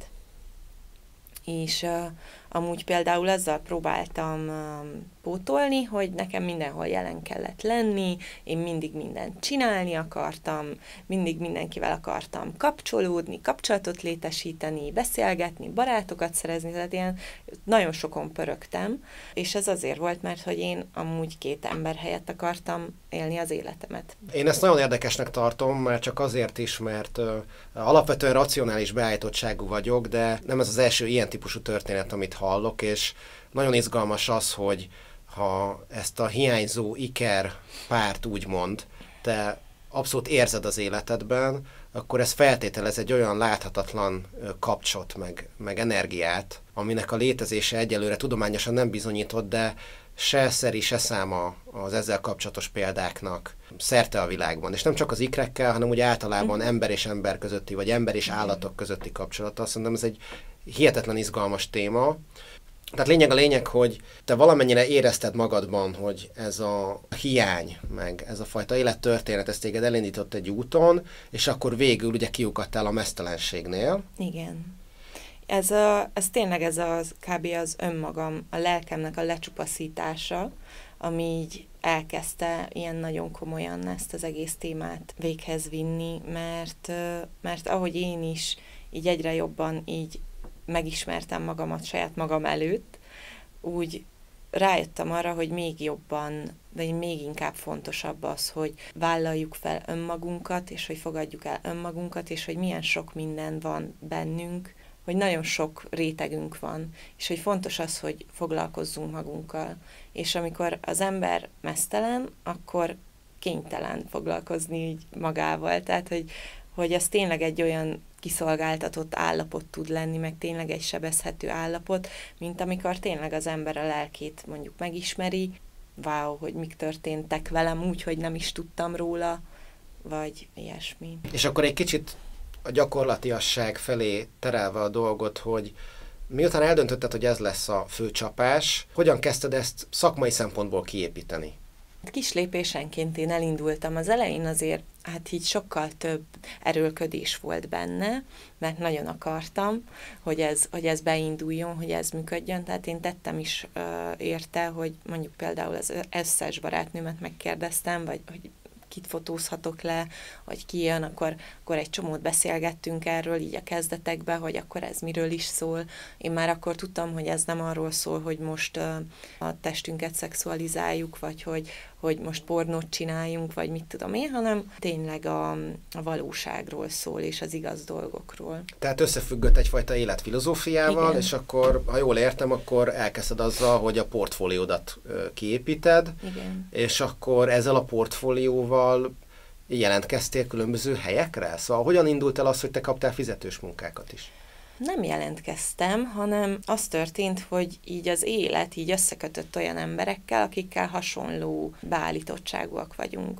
[SPEAKER 2] És uh, amúgy például azzal próbáltam um, pótolni, hogy nekem mindenhol jelen kellett lenni, én mindig mindent csinálni akartam, mindig mindenkivel akartam kapcsolódni, kapcsolatot létesíteni, beszélgetni, barátokat szerezni, tehát ilyen nagyon sokon pörögtem, és ez azért volt, mert hogy én amúgy két ember helyett akartam élni az életemet.
[SPEAKER 1] Én ezt nagyon érdekesnek tartom, már csak azért is, mert uh, alapvetően racionális beállítottságú vagyok, de nem ez az első ilyen típusú történet, amit hallok, és nagyon izgalmas az, hogy ha ezt a hiányzó iker párt úgymond, te abszolút érzed az életedben, akkor ez feltételez egy olyan láthatatlan kapcsot, meg, meg energiát, aminek a létezése egyelőre tudományosan nem bizonyított, de se szeri, se száma az ezzel kapcsolatos példáknak szerte a világban. És nem csak az ikrekkel, hanem úgy általában ember és ember közötti, vagy ember és állatok közötti kapcsolata. Szerintem ez egy hihetetlen izgalmas téma. Tehát lényeg a lényeg, hogy te valamennyire érezted magadban, hogy ez a hiány, meg ez a fajta élettörténet, ez téged elindított egy úton, és akkor végül ugye kiukadtál a meztelenségnél.
[SPEAKER 2] Igen. Ez, a, ez tényleg ez az kb. Az önmagam, a lelkemnek a lecsupaszítása, ami így elkezdte ilyen nagyon komolyan ezt az egész témát véghez vinni, mert, mert ahogy én is így egyre jobban így megismertem magamat saját magam előtt, úgy rájöttem arra, hogy még jobban, vagy még inkább fontosabb az, hogy vállaljuk fel önmagunkat, és hogy fogadjuk el önmagunkat, és hogy milyen sok minden van bennünk, hogy nagyon sok rétegünk van, és hogy fontos az, hogy foglalkozzunk magunkkal. És amikor az ember meztelen, akkor kénytelen foglalkozni így magával. Tehát, hogy, hogy ez tényleg egy olyan kiszolgáltatott állapot tud lenni, meg tényleg egy sebezhető állapot, mint amikor tényleg az ember a lelkét mondjuk megismeri, wow, hogy mik történtek velem úgy, hogy nem is tudtam róla, vagy ilyesmi.
[SPEAKER 1] És akkor egy kicsit a gyakorlatiasság felé terelve a dolgot, hogy miután eldöntötted, hogy ez lesz a fő csapás, hogyan kezdted ezt szakmai szempontból kiépíteni?
[SPEAKER 2] Kis lépésenként én elindultam. Az elején azért hát így sokkal több erőlködés volt benne, mert nagyon akartam, hogy ez, hogy ez beinduljon, hogy ez működjön. Tehát én tettem is uh, érte, hogy mondjuk például az összes barátnőmet megkérdeztem, vagy hogy kit fotózhatok le, vagy ki jön, akkor, akkor egy csomót beszélgettünk erről így a kezdetekben, hogy akkor ez miről is szól. Én már akkor tudtam, hogy ez nem arról szól, hogy most uh, a testünket szexualizáljuk, vagy hogy, hogy most pornót csináljunk, vagy mit tudom én, hanem tényleg a, a valóságról szól, és az igaz dolgokról.
[SPEAKER 1] Tehát összefüggött egyfajta életfilozófiával, igen. És akkor, ha jól értem, akkor elkezded azzal, hogy a portfóliódat kiépíted,
[SPEAKER 2] igen.
[SPEAKER 1] És akkor ezzel a portfólióval jelentkeztél különböző helyekre? Szóval hogyan indult el az, hogy te kaptál fizetős munkákat is?
[SPEAKER 2] Nem jelentkeztem, hanem az történt, hogy így az élet így összekötött olyan emberekkel, akikkel hasonló beállítottságúak vagyunk.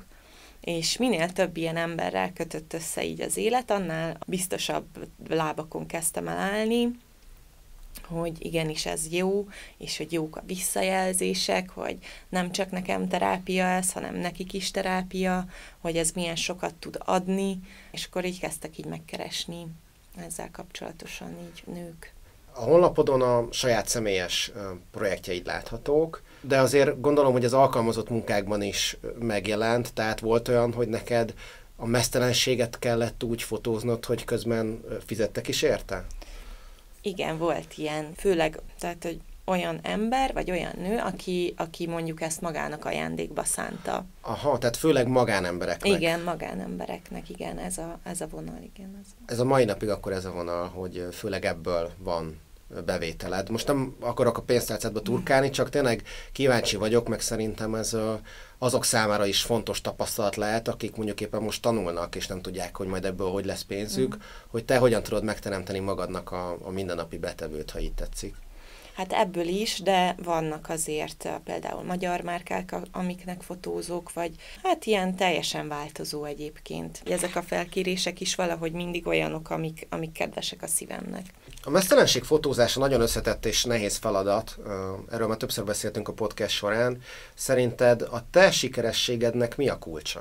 [SPEAKER 2] És minél több ilyen emberrel kötött össze így az élet, annál biztosabb lábakon kezdtem el állni, hogy igenis ez jó, és hogy jók a visszajelzések, hogy nem csak nekem terápia ez, hanem nekik is terápia, hogy ez milyen sokat tud adni, és akkor így kezdtek így megkeresni ezzel kapcsolatosan így nők.
[SPEAKER 1] A honlapodon a saját személyes projektjeid láthatók, de azért gondolom, hogy az alkalmazott munkákban is megjelent, tehát volt olyan, hogy neked a meztelenséget kellett úgy fotóznod, hogy közben fizettek is érte?
[SPEAKER 2] Igen, volt ilyen, főleg, tehát, hogy olyan ember, vagy olyan nő, aki, aki mondjuk ezt magának ajándékba szánta.
[SPEAKER 1] Aha, tehát főleg magánembereknek.
[SPEAKER 2] Igen, magánembereknek, igen, ez a, ez a vonal, igen. Ez.
[SPEAKER 1] ez a mai napig akkor ez a vonal, hogy főleg ebből van bevételed. Most nem akarok a pénztárcádba turkálni, csak tényleg kíváncsi vagyok, meg szerintem ez azok számára is fontos tapasztalat lehet, akik mondjuk éppen most tanulnak, és nem tudják, hogy majd ebből hogy lesz pénzük, mm. hogy te hogyan tudod megteremteni magadnak a, a mindennapi betevőt, ha így tetszik.
[SPEAKER 2] Hát ebből is, de vannak azért például magyar márkák, amiknek fotózok, vagy hát ilyen teljesen változó egyébként. Ezek a felkérések is valahogy mindig olyanok, amik, amik kedvesek a szívemnek.
[SPEAKER 1] A meztelenség fotózása nagyon összetett és nehéz feladat, erről már többször beszéltünk a podcast során. Szerinted a te sikerességednek mi a kulcsa?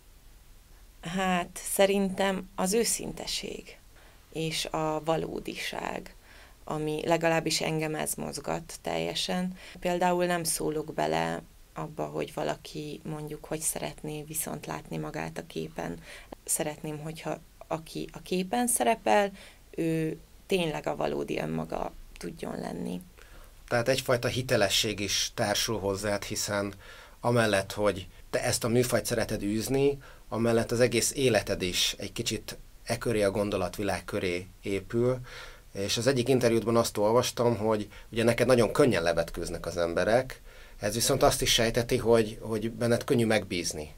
[SPEAKER 2] Hát szerintem az őszinteség és a valódiság, ami legalábbis engem ez mozgat teljesen. Például nem szólok bele abba, hogy valaki mondjuk, hogy szeretné viszont látni magát a képen. Szeretném, hogyha aki a képen szerepel, ő tényleg a valódi önmaga tudjon lenni.
[SPEAKER 1] Tehát egyfajta hitelesség is társul hozzád, hiszen amellett, hogy te ezt a műfajt szereted űzni, amellett az egész életed is egy kicsit e köré a gondolatvilág köré épül, és az egyik interjútban azt olvastam, hogy ugye neked nagyon könnyen levetkőznek az emberek, ez viszont azt is sejteti, hogy, hogy benned könnyű megbízni.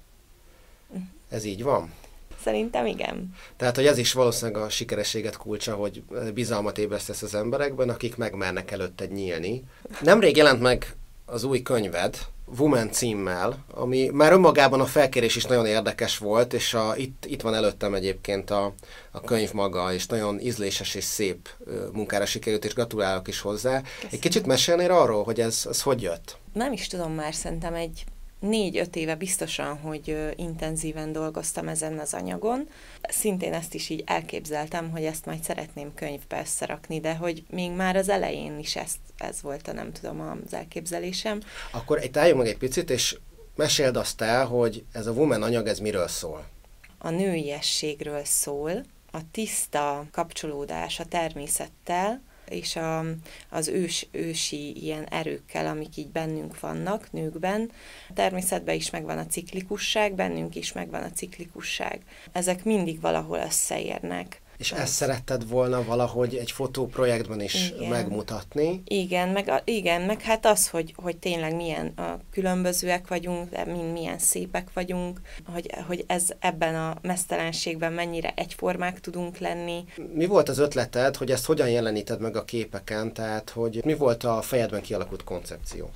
[SPEAKER 1] Ez így van?
[SPEAKER 2] Szerintem igen.
[SPEAKER 1] Tehát, hogy ez is valószínűleg a sikerességet kulcsa, hogy bizalmat ébresztesz az emberekben, akik megmernek előtted nyílni. Nemrég jelent meg az új könyved, Woman címmel, ami már önmagában a felkérés is nagyon érdekes volt, és a, itt, itt van előttem egyébként a, a könyv maga, és nagyon ízléses és szép munkára sikerült, és gratulálok is hozzá. Köszönöm. Egy kicsit mesélnél arról, hogy ez, ez hogy jött?
[SPEAKER 2] Nem is tudom már, szerintem egy négy-öt éve biztosan, hogy intenzíven dolgoztam ezen az anyagon. Szintén ezt is így elképzeltem, hogy ezt majd szeretném könyvbe összerakni, de hogy még már az elején is ezt, ez volt a nem tudom az elképzelésem.
[SPEAKER 1] Akkor egy álljunk meg egy picit, és meséld azt el, hogy ez a Woman anyag, ez miről szól?
[SPEAKER 2] A nőiességről szól, a tiszta kapcsolódás a természettel, és a, az ős, ősi ilyen erőkkel, amik így bennünk vannak, nőkben. A természetben is megvan a ciklikusság, bennünk is megvan a ciklikusság. Ezek mindig valahol összeérnek.
[SPEAKER 1] És ezt szeretted volna valahogy egy fotóprojektben is igen. megmutatni?
[SPEAKER 2] Igen, meg, a, igen, meg hát az, hogy, hogy tényleg milyen a különbözőek vagyunk, de mind milyen szépek vagyunk, hogy, hogy ez ebben a meztelenségben mennyire egyformák tudunk lenni.
[SPEAKER 1] Mi volt az ötleted, hogy ezt hogyan jeleníted meg a képeken, tehát hogy mi volt a fejedben kialakult koncepció?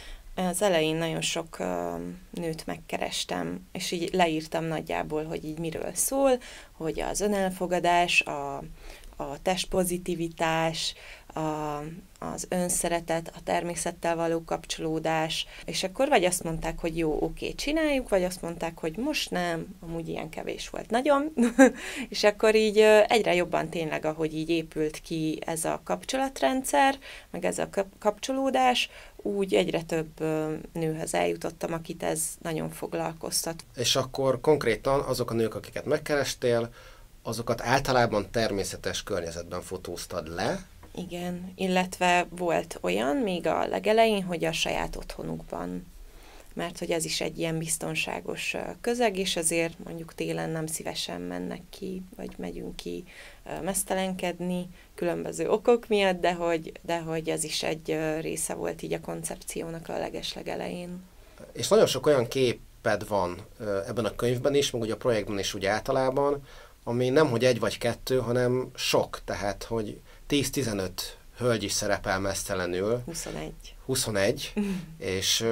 [SPEAKER 2] Az elején nagyon sok uh, nőt megkerestem, és így leírtam nagyjából, hogy így miről szól, hogy az önelfogadás, a, a testpozitivitás, a, az önszeretet, a természettel való kapcsolódás, és akkor vagy azt mondták, hogy jó, oké, csináljuk, vagy azt mondták, hogy most nem, amúgy ilyen kevés volt nagyon, és akkor így egyre jobban tényleg, ahogy így épült ki ez a kapcsolatrendszer, meg ez a kapcsolódás, úgy egyre több nőhöz eljutottam, akit ez nagyon foglalkoztat.
[SPEAKER 1] És akkor konkrétan azok a nők, akiket megkerestél, azokat általában természetes környezetben fotóztad le?
[SPEAKER 2] Igen, illetve volt olyan még a legelején, hogy a saját otthonukban, mert hogy ez is egy ilyen biztonságos közeg, és azért mondjuk télen nem szívesen mennek ki, vagy megyünk ki meztelenkedni különböző okok miatt, de hogy, de hogy ez is egy része volt így a koncepciónak a legeslegelején.
[SPEAKER 1] És nagyon sok olyan képed van ebben a könyvben is, meg ugye a projektben is úgy általában, ami nem hogy egy vagy kettő, hanem sok, tehát hogy tíz-tizenöt hölgy is szerepel meztelenül.
[SPEAKER 2] huszonegy.
[SPEAKER 1] huszonegy, és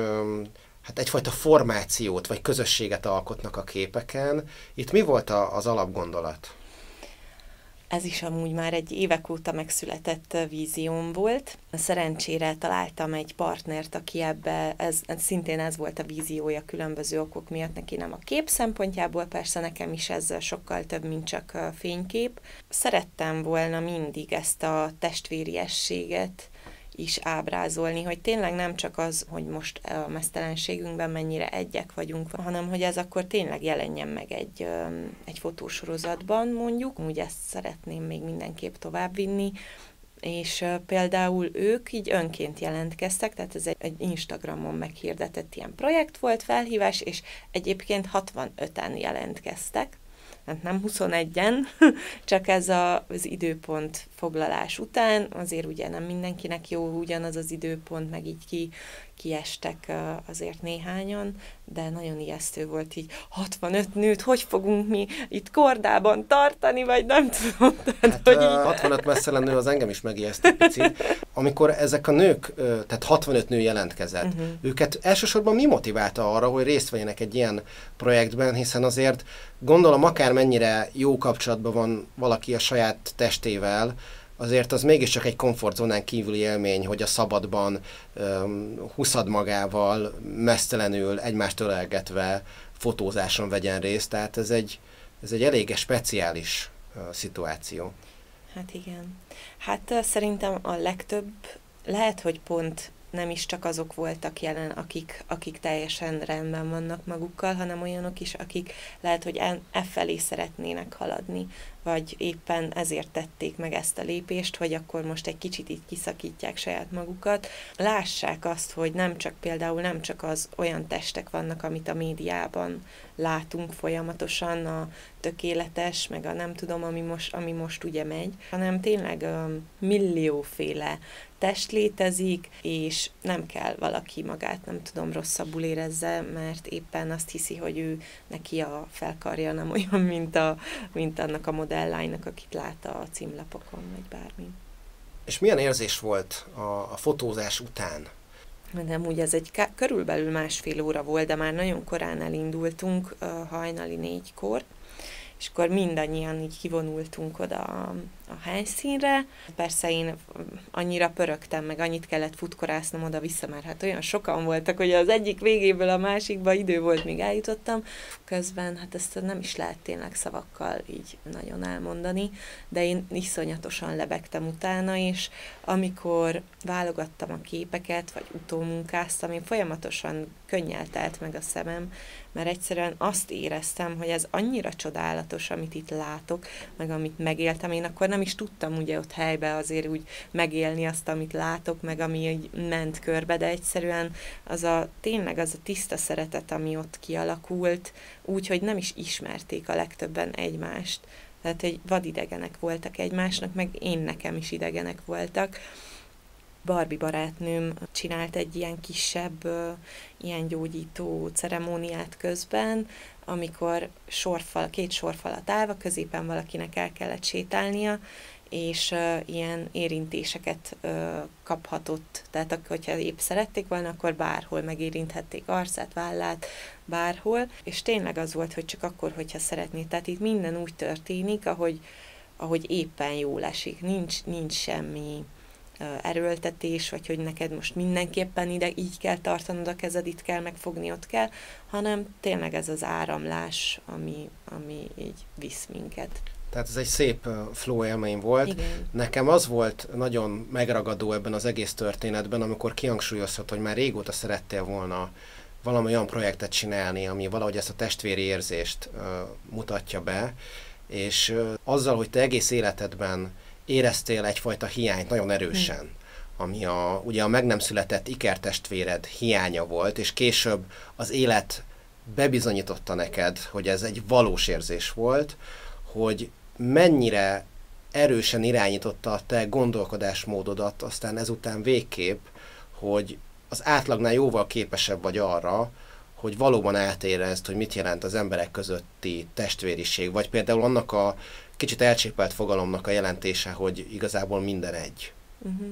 [SPEAKER 1] hát egyfajta formációt vagy közösséget alkotnak a képeken. Itt mi volt a, az alapgondolat?
[SPEAKER 2] Ez is amúgy már egy évek óta megszületett vízióm volt. Szerencsére találtam egy partnert, aki ebbe, ez, ez szintén ez volt a víziója különböző okok miatt, neki nem a kép szempontjából, persze nekem is ez sokkal több, mint csak a fénykép. Szerettem volna mindig ezt a testvériességet is ábrázolni, hogy tényleg nem csak az, hogy most a meztelenségünkben mennyire egyek vagyunk, hanem hogy ez akkor tényleg jelenjen meg egy, egy fotósorozatban mondjuk. Úgy ezt szeretném még mindenképp továbbvinni, és például ők így önként jelentkeztek, tehát ez egy, egy Instagramon meghirdetett ilyen projekt volt, felhívás, és egyébként hatvanöten jelentkeztek, hát nem huszonegyen, csak ez a, az időpont foglalás után, azért ugye nem mindenkinek jó ugyanaz az időpont, meg így ki, kiestek azért néhányan, de nagyon ijesztő volt így, hatvanöt nőt, hogy fogunk mi itt kordában tartani, vagy nem tudom. Tehát,
[SPEAKER 1] hát,
[SPEAKER 2] hogy így...
[SPEAKER 1] hatvanöt messzelen nő az engem is megijeszt picit. Amikor ezek a nők, tehát hatvanöt nő jelentkezett, uh-huh. őket elsősorban mi motiválta arra, hogy részt vegyenek egy ilyen projektben, hiszen azért gondolom akármennyire jó kapcsolatban van valaki a saját testével, azért az mégiscsak egy komfortzónán kívüli élmény, hogy a szabadban um, huszad magával, meztelenül, egymást ölelgetve fotózáson vegyen részt, tehát ez egy, ez egy elég speciális uh, szituáció.
[SPEAKER 2] Hát igen. Hát uh, szerintem a legtöbb, lehet, hogy pont nem is csak azok voltak jelen, akik, akik teljesen rendben vannak magukkal, hanem olyanok is, akik lehet, hogy e, e felé szeretnének haladni, vagy éppen ezért tették meg ezt a lépést, hogy akkor most egy kicsit így kiszakítják saját magukat. Lássák azt, hogy nem csak például nem csak az olyan testek vannak, amit a médiában látunk folyamatosan, a tökéletes, meg a nem tudom, ami most, ami most ugye megy, hanem tényleg um, millióféle test létezik, és nem kell valaki magát, nem tudom, rosszabbul érezze, mert éppen azt hiszi, hogy ő neki a felkarja nem olyan, mint, a, mint annak a modellánynak, akit lát a címlapokon, vagy bármi.
[SPEAKER 1] És milyen érzés volt a, a fotózás után?
[SPEAKER 2] Nem, úgy ez egy ká- körülbelül másfél óra volt, de már nagyon korán elindultunk, uh, hajnali négykor, és akkor mindannyian így kivonultunk oda a, a helyszínre. Persze én annyira pörögtem, meg annyit kellett futkorásznom oda-vissza, mert hát olyan sokan voltak, hogy az egyik végéből a másikba idő volt, míg eljutottam. Közben hát ezt nem is lehet tényleg szavakkal így nagyon elmondani, de én iszonyatosan lebegtem utána, és amikor válogattam a képeket, vagy utómunkáztam, én folyamatosan könnyel telt meg a szemem, mert egyszerűen azt éreztem, hogy ez annyira csodálatos, amit itt látok, meg amit megéltem. Én akkor nem is tudtam ugye ott helyben azért úgy megélni azt, amit látok, meg ami így ment körbe, de egyszerűen az a, tényleg az a tiszta szeretet, ami ott kialakult, úgy, hogy nem is ismerték a legtöbben egymást. Tehát, hogy vadidegenek voltak egymásnak, meg én nekem is idegenek voltak. Barbie barátnőm csinált egy ilyen kisebb, uh, ilyen gyógyító ceremóniát közben, amikor sorfal, két sorfalat állva, középen valakinek el kellett sétálnia, és uh, ilyen érintéseket uh, kaphatott. Tehát, hogyha épp szerették volna, akkor bárhol megérinthették arcát, vállát, bárhol. És tényleg az volt, hogy csak akkor, hogyha szeretné. Tehát itt minden úgy történik, ahogy, ahogy éppen jól esik. Nincs, nincs semmi erőltetés, vagy hogy neked most mindenképpen ide így kell tartanod a kezed, itt kell megfogni, ott kell, hanem tényleg ez az áramlás, ami, ami így visz minket.
[SPEAKER 1] Tehát ez egy szép flow élmény volt.
[SPEAKER 2] Igen.
[SPEAKER 1] Nekem az volt nagyon megragadó ebben az egész történetben, amikor kihangsúlyozhat, hogy már régóta szerettél volna valami olyan projektet csinálni, ami valahogy ezt a testvéri érzést uh, mutatja be, és uh, azzal, hogy te egész életedben éreztél egyfajta hiányt nagyon erősen, hmm. ami a, ugye a meg nem született ikertestvéred hiánya volt, és később az élet bebizonyította neked, hogy ez egy valós érzés volt, hogy mennyire erősen irányította a te gondolkodásmódodat, aztán ezután végképp, hogy az átlagnál jóval képesebb vagy arra, hogy valóban átérezd, hogy mit jelent az emberek közötti testvériség, vagy például annak a kicsit elcsépelt fogalomnak a jelentése, hogy igazából minden egy.
[SPEAKER 2] Uh-huh.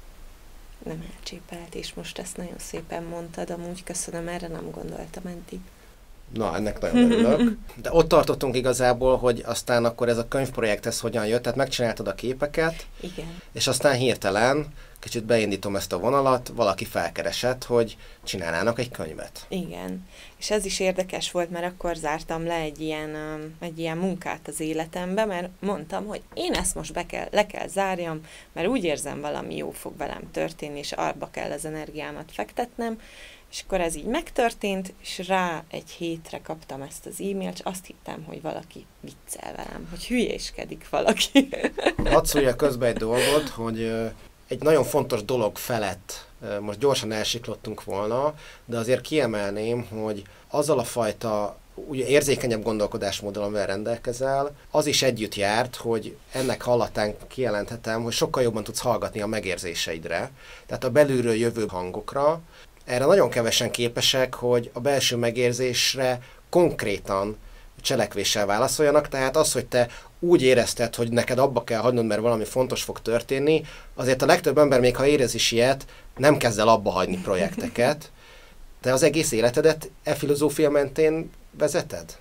[SPEAKER 2] Nem elcsépelt, és most ezt nagyon szépen mondtad, amúgy köszönöm, erre nem gondoltam eddig.
[SPEAKER 1] Na, ennek nagyon örülök. De ott tartottunk igazából, hogy aztán akkor ez a könyvprojekt ez hogyan jött, tehát megcsináltad a képeket,
[SPEAKER 2] Igen.
[SPEAKER 1] és aztán hirtelen, kicsit beindítom ezt a vonalat, valaki felkeresett, hogy csinálnának egy könyvet.
[SPEAKER 2] Igen. És ez is érdekes volt, mert akkor zártam le egy ilyen, egy ilyen munkát az életembe, mert mondtam, hogy én ezt most be kell, le kell zárjam, mert úgy érzem, valami jó fog velem történni, és abba kell az energiámat fektetnem, és akkor ez így megtörtént, és rá egy hétre kaptam ezt az e-mailt, és azt hittem, hogy valaki viccel velem, hogy hülyéskedik valaki.
[SPEAKER 1] Hadd szólja közbe egy dolgot, hogy egy nagyon fontos dolog felett most gyorsan elsiklottunk volna, de azért kiemelném, hogy azzal a fajta ugye érzékenyebb gondolkodásmóddal, amivel rendelkezel, az is együtt járt, hogy ennek hallatán kijelenthetem, hogy sokkal jobban tudsz hallgatni a megérzéseidre, tehát a belülről jövő hangokra. Erre nagyon kevesen képesek, hogy a belső megérzésre konkrétan cselekvéssel válaszoljanak, tehát az, hogy te úgy érezted, hogy neked abba kell hagynod, mert valami fontos fog történni, azért a legtöbb ember, még ha érez is ilyet, nem kezd el abba hagyni projekteket. Te az egész életedet e filozófia mentén vezeted?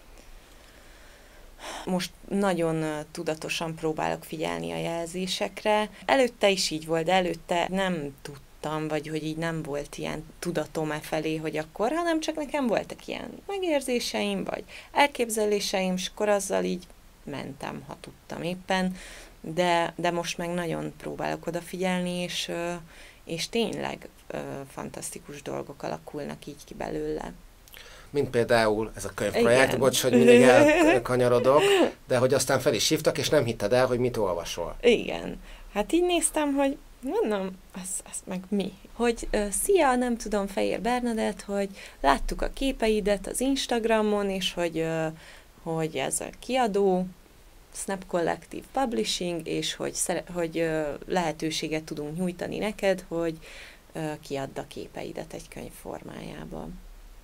[SPEAKER 2] Most nagyon tudatosan próbálok figyelni a jelzésekre. Előtte is így volt, de előtte nem tudtam, vagy hogy így nem volt ilyen tudatom e felé, hogy akkor, hanem csak nekem voltak ilyen megérzéseim, vagy elképzeléseim, és akkor azzal így mentem, ha tudtam éppen, de, de most meg nagyon próbálok odafigyelni, és, és tényleg fantasztikus dolgok alakulnak így ki belőle.
[SPEAKER 1] Mint például ez a könyvprojekt, igen. Bocs, hogy mindig elkanyarodok, de hogy aztán fel is hívtak, és nem hitted el, hogy mit olvasol.
[SPEAKER 2] Igen. Hát így néztem, hogy mondom, ez, ez meg mi? Hogy uh, szia, nem tudom, Fehér Bernadett, hogy láttuk a képeidet az Instagramon, és hogy, uh, hogy ez a kiadó, Snap Collective Publishing, és hogy, szere- hogy uh, lehetőséget tudunk nyújtani neked, hogy uh, kiadd a képeidet egy könyv formájában.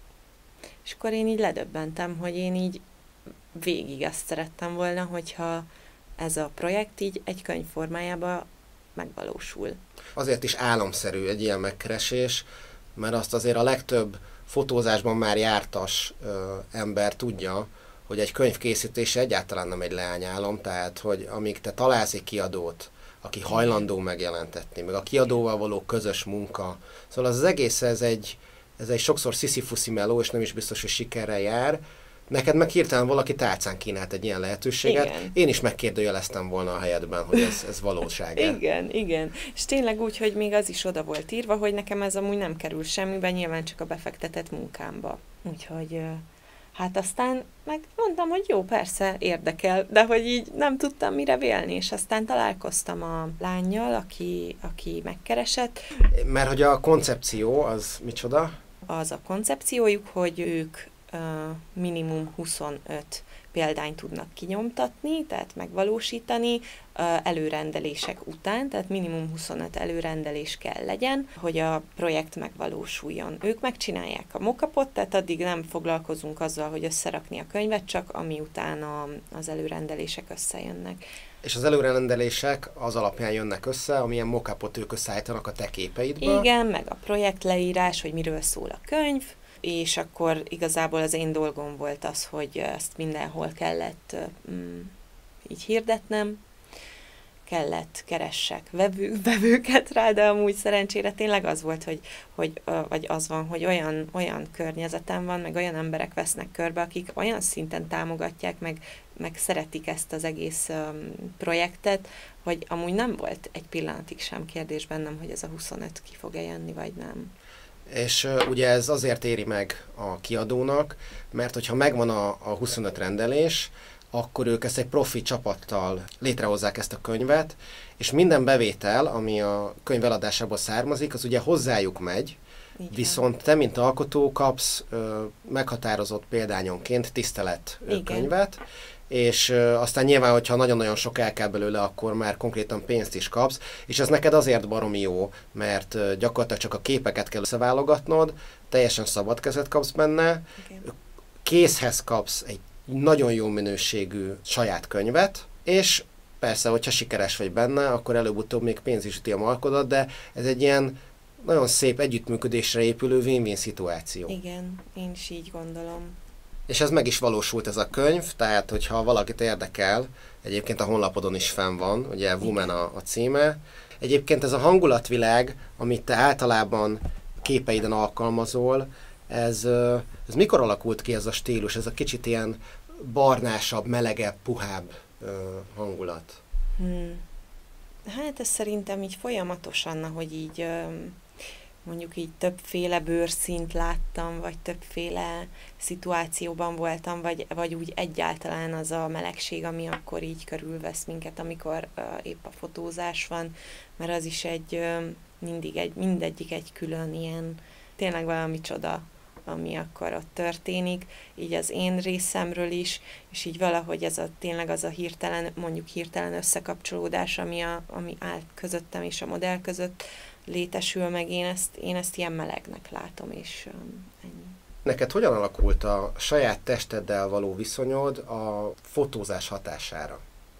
[SPEAKER 2] És akkor én így ledöbbentem, hogy én így végig ezt szerettem volna, hogyha ez a projekt így egy könyv formájában megvalósul. Azért is álomszerű egy ilyen megkeresés, mert azt azért a legtöbb fotózásban már jártas ö, ember tudja, hogy egy könyv készítése egyáltalán nem egy leányálom, tehát hogy amíg te találsz egy kiadót, aki hajlandó megjelentetni, meg a kiadóval való közös munka, szóval az, az egész ez egy, ez egy sokszor sziszifuszi meló, és nem is biztos, hogy sikerrel jár. Neked meg hirtelen valaki tálcán kínált egy ilyen lehetőséget. Igen. Én is megkérdőjeleztem volna a helyedben, hogy ez, ez valóság. Igen, igen. És tényleg úgy, hogy még az is oda volt írva, hogy nekem ez amúgy nem kerül semmibe, nyilván csak a befektetett munkámba. Úgyhogy hát aztán meg mondtam, hogy jó, persze, érdekel, de hogy így nem tudtam mire vélni, és aztán találkoztam a lánnyal, aki, aki megkeresett.
[SPEAKER 1] Mert hogy a koncepció az micsoda?
[SPEAKER 2] Az a koncepciójuk, hogy ők uh, minimum huszonöt példányt tudnak kinyomtatni, tehát megvalósítani uh, előrendelések után, tehát minimum huszonöt előrendelés kell legyen, hogy a projekt megvalósuljon. Ők megcsinálják a mockupot, tehát addig nem foglalkozunk azzal, hogy összerakni a könyvet, csak ami után a, az előrendelések összejönnek.
[SPEAKER 1] És az előrendelések az alapján jönnek össze, amilyen mockupot ők összeállítanak a te képeidből?
[SPEAKER 2] Igen, meg a projektleírás, hogy miről szól a könyv, és akkor igazából az én dolgom volt az, hogy ezt mindenhol kellett mm, így hirdetnem, kellett keressek vevő, vevőket rá, de amúgy szerencsére tényleg az volt, hogy, hogy vagy az van, hogy olyan, olyan környezetem van, meg olyan emberek vesznek körbe, akik olyan szinten támogatják, meg, meg szeretik ezt az egész um, projektet, hogy amúgy nem volt egy pillanatig sem kérdés bennem, hogy ez a huszonöt ki fog-e jönni, vagy nem.
[SPEAKER 1] És uh, ugye ez azért éri meg a kiadónak, mert hogyha megvan a, a huszonöt rendelés, akkor ők ezt egy profi csapattal létrehozzák ezt a könyvet, és minden bevétel, ami a könyv eladásából származik, az ugye hozzájuk megy, igen. Viszont te, mint alkotó, kapsz ö, meghatározott példányonként tisztelet ö, könyvet, és ö, aztán nyilván, hogyha nagyon-nagyon sok el kell belőle, akkor már konkrétan pénzt is kapsz, és ez neked azért baromi jó, mert ö, gyakorlatilag csak a képeket kell összeválogatnod, teljesen szabad kezet kapsz benne, igen. Készhez kapsz egy nagyon jó minőségű saját könyvet, és persze, hogyha sikeres vagy benne, akkor előbb-utóbb még pénz is üti a markodat, de ez egy ilyen nagyon szép együttműködésre épülő win-win szituáció.
[SPEAKER 2] Igen, én is így gondolom.
[SPEAKER 1] És ez meg is valósult ez a könyv, tehát hogyha valakit érdekel, egyébként a honlapodon is fenn van, ugye Woman a, a címe. Egyébként ez a hangulatvilág, amit te általában képeiden alkalmazol, ez, ez mikor alakult ki ez a stílus, ez a kicsit ilyen barnásabb, melegebb, puhább hangulat?
[SPEAKER 2] Hmm. Hát ez szerintem így folyamatosan, ahogy így mondjuk így többféle bőrszínt láttam, vagy többféle szituációban voltam, vagy, vagy úgy egyáltalán az a melegség, ami akkor így körülvesz minket, amikor uh, épp a fotózás van, mert az is egy, uh, mindig egy, mindegyik egy külön ilyen, tényleg valami csoda, ami akkor ott történik, így az én részemről is, és így valahogy ez a tényleg az a hirtelen, mondjuk hirtelen összekapcsolódás, ami, a, ami áll közöttem és a modell között, létesül meg, én ezt, én ezt ilyen melegnek látom, és um, ennyi.
[SPEAKER 1] Neked hogyan alakult a saját testeddel való viszonyod a fotózás hatására?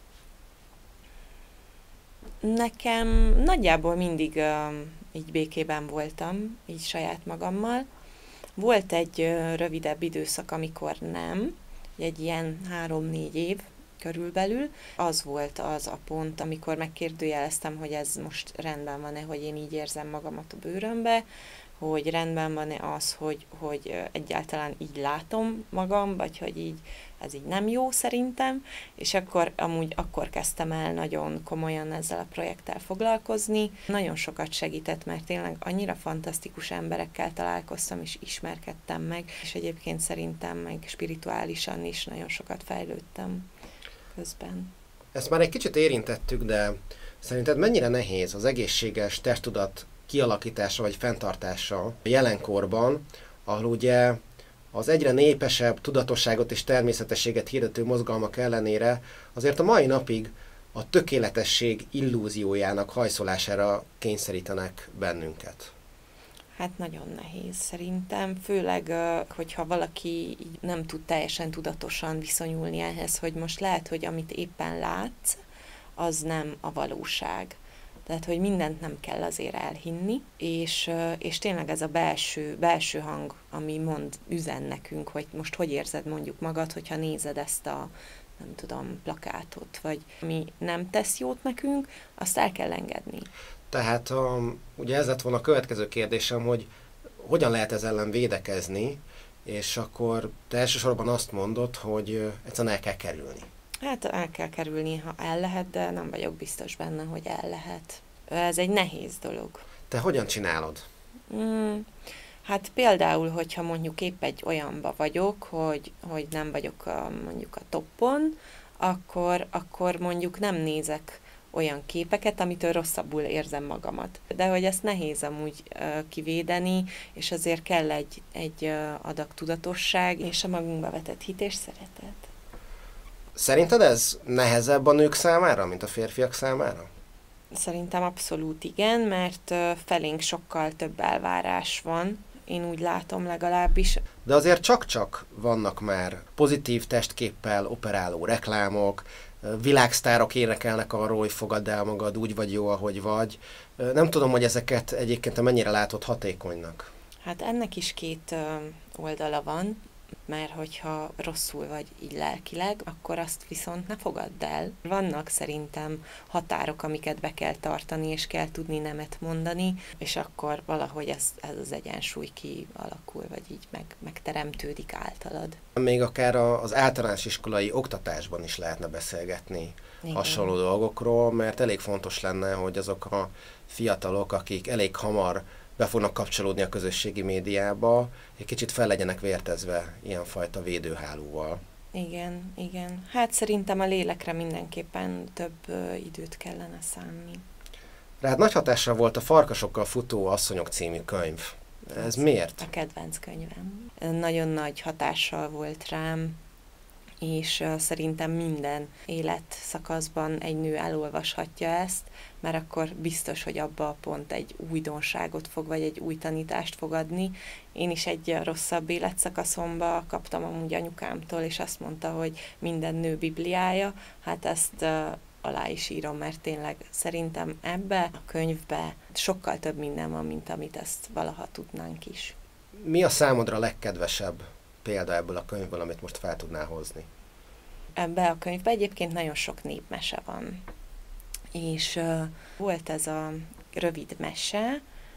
[SPEAKER 2] Nekem nagyjából mindig um, így békében voltam, így saját magammal. Volt egy uh, rövidebb időszak, amikor nem, egy ilyen három-négy év körülbelül. Az volt az a pont, amikor megkérdőjeleztem, hogy ez most rendben van-e, hogy én így érzem magamat a bőrömbe, hogy rendben van-e az, hogy, hogy egyáltalán így látom magam, vagy hogy így ez így nem jó szerintem, és akkor amúgy akkor kezdtem el nagyon komolyan ezzel a projekttel foglalkozni. Nagyon sokat segített, mert tényleg annyira fantasztikus emberekkel találkoztam, és ismerkedtem meg, és egyébként szerintem meg spirituálisan is nagyon sokat fejlődtem közben.
[SPEAKER 1] Ezt már egy kicsit érintettük, de szerinted mennyire nehéz az egészséges testtudat kialakítása vagy fenntartása jelenkorban, ahol ugye az egyre népesebb tudatosságot és természetességet hirdető mozgalmak ellenére azért a mai napig a tökéletesség illúziójának hajszolására kényszerítenek bennünket?
[SPEAKER 2] Hát nagyon nehéz szerintem, főleg, hogyha valaki így nem tud teljesen tudatosan viszonyulni ehhez, hogy most lehet, hogy amit éppen látsz, az nem a valóság. Tehát, hogy mindent nem kell azért elhinni, és, és tényleg ez a belső, belső hang, ami mond, üzen nekünk, hogy most hogy érzed mondjuk magad, hogyha nézed ezt a, nem tudom, plakátot, vagy ami nem tesz jót nekünk, azt el kell engedni.
[SPEAKER 1] Tehát um, ugye ez lett volna a következő kérdésem, hogy hogyan lehet ez ellen védekezni, és akkor te elsősorban azt mondod, hogy egyszerűen el kell kerülni.
[SPEAKER 2] Hát el kell kerülni, ha el lehet, de nem vagyok biztos benne, hogy el lehet. Ez egy nehéz dolog.
[SPEAKER 1] Te hogyan csinálod?
[SPEAKER 2] Mm, hát például, hogyha mondjuk épp egy olyanba vagyok, hogy, hogy nem vagyok a, mondjuk a toppon, akkor, akkor mondjuk nem nézek olyan képeket, amitől rosszabbul érzem magamat. De hogy ezt nehéz amúgy uh, kivédeni, és azért kell egy, egy uh, adag tudatosság, és a magunkba vetett hit és szeretet.
[SPEAKER 1] Szerinted ez nehezebb a nők számára, mint a férfiak számára?
[SPEAKER 2] Szerintem abszolút igen, mert uh, felénk sokkal több elvárás van, én úgy látom legalábbis.
[SPEAKER 1] De azért csak-csak vannak már pozitív testképpel operáló reklámok, világsztárok énekelnek arról, hogy fogadd el magad, úgy vagy jó, ahogy vagy. Nem tudom, hogy ezeket egyébként te mennyire látod hatékonynak.
[SPEAKER 2] Hát ennek is két oldala van, mert hogyha rosszul vagy így lelkileg, akkor azt viszont ne fogadd el. Vannak szerintem határok, amiket be kell tartani, és kell tudni nemet mondani, és akkor valahogy ez, ez az egyensúly kialakul, vagy így meg, megteremtődik általad.
[SPEAKER 1] Még akár az általános iskolai oktatásban is lehetne beszélgetni igen. hasonló dolgokról, mert elég fontos lenne, hogy azok a fiatalok, akik elég hamar be fognak kapcsolódni a közösségi médiába, egy kicsit fel legyenek vértezve ilyenfajta védőhálóval.
[SPEAKER 2] Igen, igen. Hát szerintem a lélekre mindenképpen több ö, időt kellene szánni.
[SPEAKER 1] Rád nagy hatással volt a Farkasokkal futó asszonyok című könyv. Ez, Ez miért?
[SPEAKER 2] A kedvenc könyvem. Nagyon nagy hatással volt rám, és uh, szerintem minden életszakaszban egy nő elolvashatja ezt, mert akkor biztos, hogy abba pont egy újdonságot fog, vagy egy új tanítást fog adni. Én is egy rosszabb életszakaszomba kaptam amúgy anyukámtól, és azt mondta, hogy minden nő bibliája. Hát ezt uh, alá is írom, mert tényleg szerintem ebbe a könyvbe sokkal több minden van, mint amit ezt valaha tudnánk is.
[SPEAKER 1] Mi a számodra legkedvesebb példa ebből a könyvből, amit most fel tudnál hozni?
[SPEAKER 2] Ebbe a könyvbe egyébként nagyon sok népmese van. És uh, volt ez a rövid mese,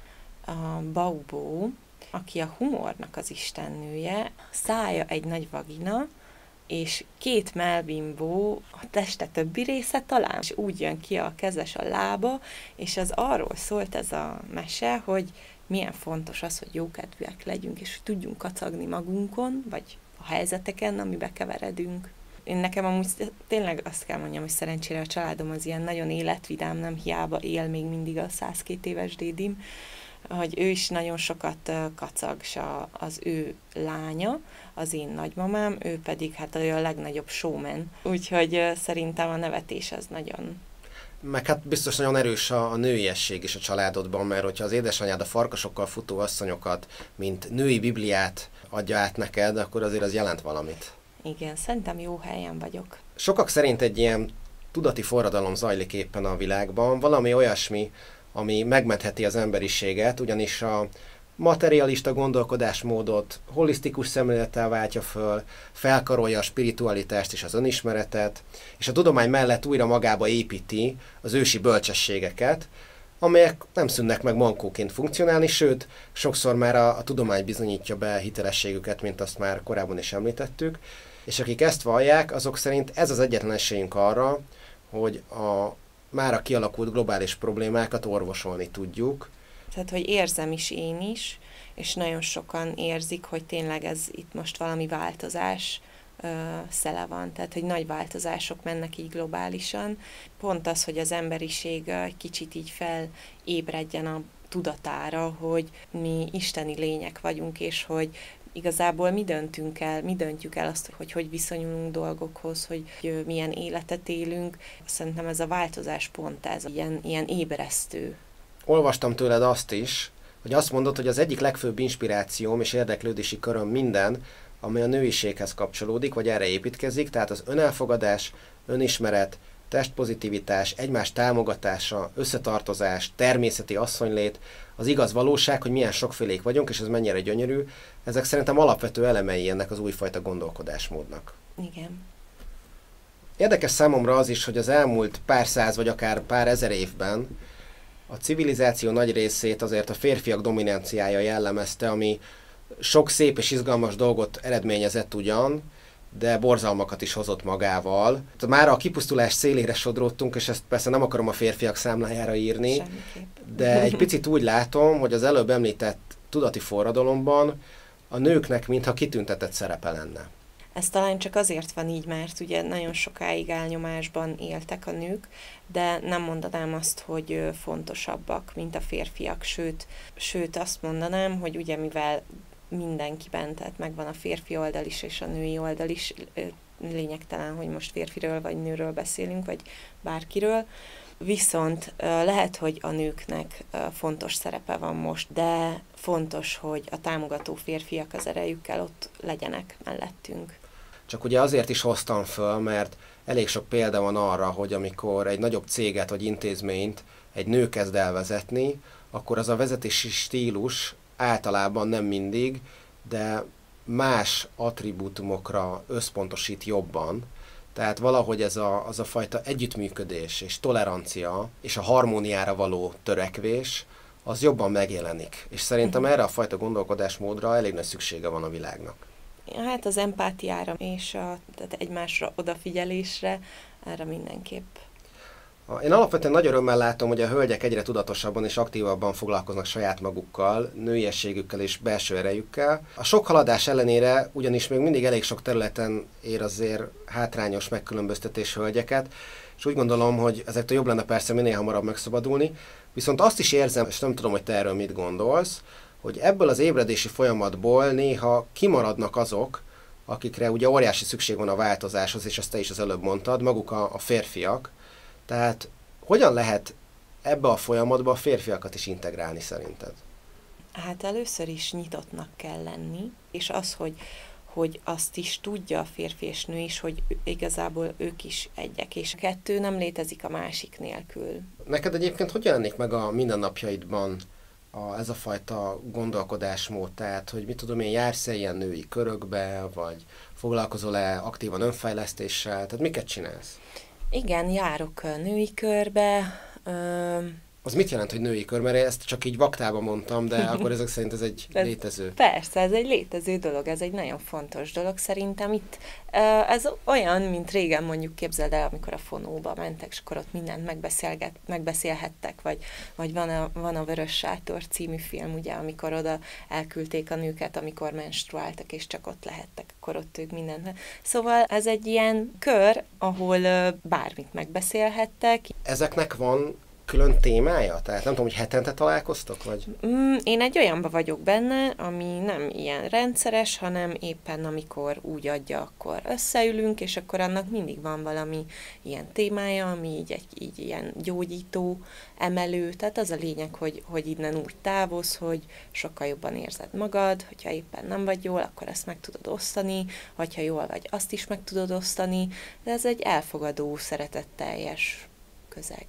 [SPEAKER 2] a Baubó, aki a humornak az istennője, szája egy nagy vagina, és két mellbimbó a teste többi része talán, és úgy jön ki a kezes a lába, és az arról szólt ez a mese, hogy milyen fontos az, hogy jókedvűek legyünk, és hogy tudjunk kacagni magunkon, vagy a helyzeteken, amibe keveredünk. Én nekem amúgy tényleg azt kell mondjam, hogy szerencsére a családom az ilyen nagyon életvidám, nem hiába él még mindig a százkét éves dédim, hogy ő is nagyon sokat kacag, s az ő lánya, az én nagymamám, ő pedig hát a legnagyobb showman. Úgyhogy szerintem a nevetés az nagyon...
[SPEAKER 1] Meg hát biztos nagyon erős a, a nőiesség is a családodban, mert hogyha az édesanyád a farkasokkal futó asszonyokat, mint női bibliát adja át neked, akkor azért az jelent valamit.
[SPEAKER 2] Igen, szerintem jó helyen vagyok.
[SPEAKER 1] Sokak szerint egy ilyen tudati forradalom zajlik éppen a világban, valami olyasmi, ami megmentheti az emberiséget, ugyanis a materialista gondolkodásmódot holisztikus szemlélettel váltja föl, felkarolja a spiritualitást és az önismeretet, és a tudomány mellett újra magába építi az ősi bölcsességeket, amelyek nem szűnnek meg mankóként funkcionálni, sőt, sokszor már a, a tudomány bizonyítja be hitelességüket, mint azt már korábban is említettük, és akik ezt vallják, azok szerint ez az egyetlen esélyünk arra, hogy a mára kialakult globális problémákat orvosolni tudjuk.
[SPEAKER 2] Tehát, hogy érzem is én is, és nagyon sokan érzik, hogy tényleg ez itt most valami változás ö, szele van. Tehát, hogy nagy változások mennek így globálisan. Pont az, hogy az emberiség egy kicsit így felébredjen a tudatára, hogy mi isteni lények vagyunk, és hogy igazából mi döntünk el, mi döntjük el azt, hogy hogy viszonyulunk dolgokhoz, hogy milyen életet élünk. Szerintem ez a változás pont ez, ilyen, ilyen ébresztő.
[SPEAKER 1] Olvastam tőled azt is, hogy azt mondod, hogy az egyik legfőbb inspirációm és érdeklődési köröm minden, ami a nőiséghez kapcsolódik, vagy erre építkezik, tehát az önelfogadás, önismeret, testpozitivitás, egymás támogatása, összetartozás, természeti asszonylét, az igaz valóság, hogy milyen sokfélék vagyunk, és ez mennyire gyönyörű, ezek szerintem alapvető elemei ennek az újfajta gondolkodásmódnak.
[SPEAKER 2] Igen.
[SPEAKER 1] Érdekes számomra az is, hogy az elmúlt pár száz vagy akár pár ezer évben a civilizáció nagy részét azért a férfiak dominanciája jellemezte, ami sok szép és izgalmas dolgot eredményezett ugyan, de borzalmakat is hozott magával. Már a kipusztulás szélére sodródtunk, és ezt persze nem akarom a férfiak számlájára írni,
[SPEAKER 2] Semmiképp.
[SPEAKER 1] De egy picit úgy látom, hogy az előbb említett tudati forradalomban a nőknek mintha kitüntetett szerepe lenne.
[SPEAKER 2] Ez talán csak azért van így, mert ugye nagyon sokáig elnyomásban éltek a nők, de nem mondanám azt, hogy fontosabbak, mint a férfiak, sőt, sőt azt mondanám, hogy ugye mivel mindenkiben, tehát megvan a férfi oldal is és a női oldal is, lényegtelen, hogy most férfiről vagy nőről beszélünk, vagy bárkiről, viszont lehet, hogy a nőknek fontos szerepe van most, de fontos, hogy a támogató férfiak az erejükkel ott legyenek mellettünk.
[SPEAKER 1] Csak ugye azért is hoztam föl, mert elég sok példa van arra, hogy amikor egy nagyobb céget vagy intézményt egy nő kezd el vezetni, akkor az a vezetési stílus általában nem mindig, de más attribútumokra összpontosít jobban. Tehát valahogy ez a, az a fajta együttműködés és tolerancia és a harmóniára való törekvés, az jobban megjelenik. És szerintem erre a fajta gondolkodásmódra elég nagy szüksége van a világnak.
[SPEAKER 2] Hát az empátiára és a, tehát egymásra odafigyelésre, erre mindenképp.
[SPEAKER 1] Én alapvetően nagy örömmel látom, hogy a hölgyek egyre tudatosabban és aktívabban foglalkoznak saját magukkal, nőiességükkel és belső erejükkel. A sok haladás ellenére ugyanis még mindig elég sok területen ér azért hátrányos megkülönböztetés hölgyeket, és úgy gondolom, hogy ezektől jobb lenne persze minél hamarabb megszabadulni, viszont azt is érzem, és nem tudom, hogy te erről mit gondolsz, hogy ebből az ébredési folyamatból néha kimaradnak azok, akikre ugye óriási szükség van a változáshoz, és azt te is az előbb mondtad, maguk a, a férfiak. Tehát hogyan lehet ebbe a folyamatba a férfiakat is integrálni szerinted?
[SPEAKER 2] Hát először is nyitottnak kell lenni, és az, hogy, hogy azt is tudja a férfi és nő is, hogy igazából ők is egyek, és a kettő nem létezik a másik nélkül.
[SPEAKER 1] Neked egyébként hogy jelenik meg a mindennapjaidban a, ez a fajta gondolkodásmód? Tehát, hogy mit tudom én, jársz-e ilyen női körökbe, vagy foglalkozol-e aktívan önfejlesztéssel? Tehát miket csinálsz?
[SPEAKER 2] Igen, járok női körbe. Ö...
[SPEAKER 1] Az mit jelent, hogy női kör? Mert ezt csak így vaktában mondtam, de akkor ezek szerint ez egy
[SPEAKER 2] ez,
[SPEAKER 1] létező.
[SPEAKER 2] Persze, ez egy létező dolog, ez egy nagyon fontos dolog szerintem. Itt ez olyan, mint régen mondjuk képzeld el, amikor a fonóba mentek, és akkor ott mindent megbeszélget, megbeszélhettek, vagy, vagy van, a, van a Vörös Sátor című film, ugye, amikor oda elküldték a nőket, amikor menstruáltak, és csak ott lehettek, akkor ott ők mindent. Szóval ez egy ilyen kör, ahol bármit megbeszélhettek.
[SPEAKER 1] Ezeknek van külön témája? Tehát nem tudom, hogy hetente találkoztok, vagy?
[SPEAKER 2] Mm, én egy olyanba vagyok benne, ami nem ilyen rendszeres, hanem éppen amikor úgy adja, akkor összeülünk, és akkor annak mindig van valami ilyen témája, ami így, egy, így ilyen gyógyító, emelő. Tehát az a lényeg, hogy, hogy innen úgy távozz, hogy sokkal jobban érzed magad, hogyha éppen nem vagy jól, akkor ezt meg tudod osztani, hogyha jól vagy, azt is meg tudod osztani, de ez egy elfogadó, szeretetteljes közeg.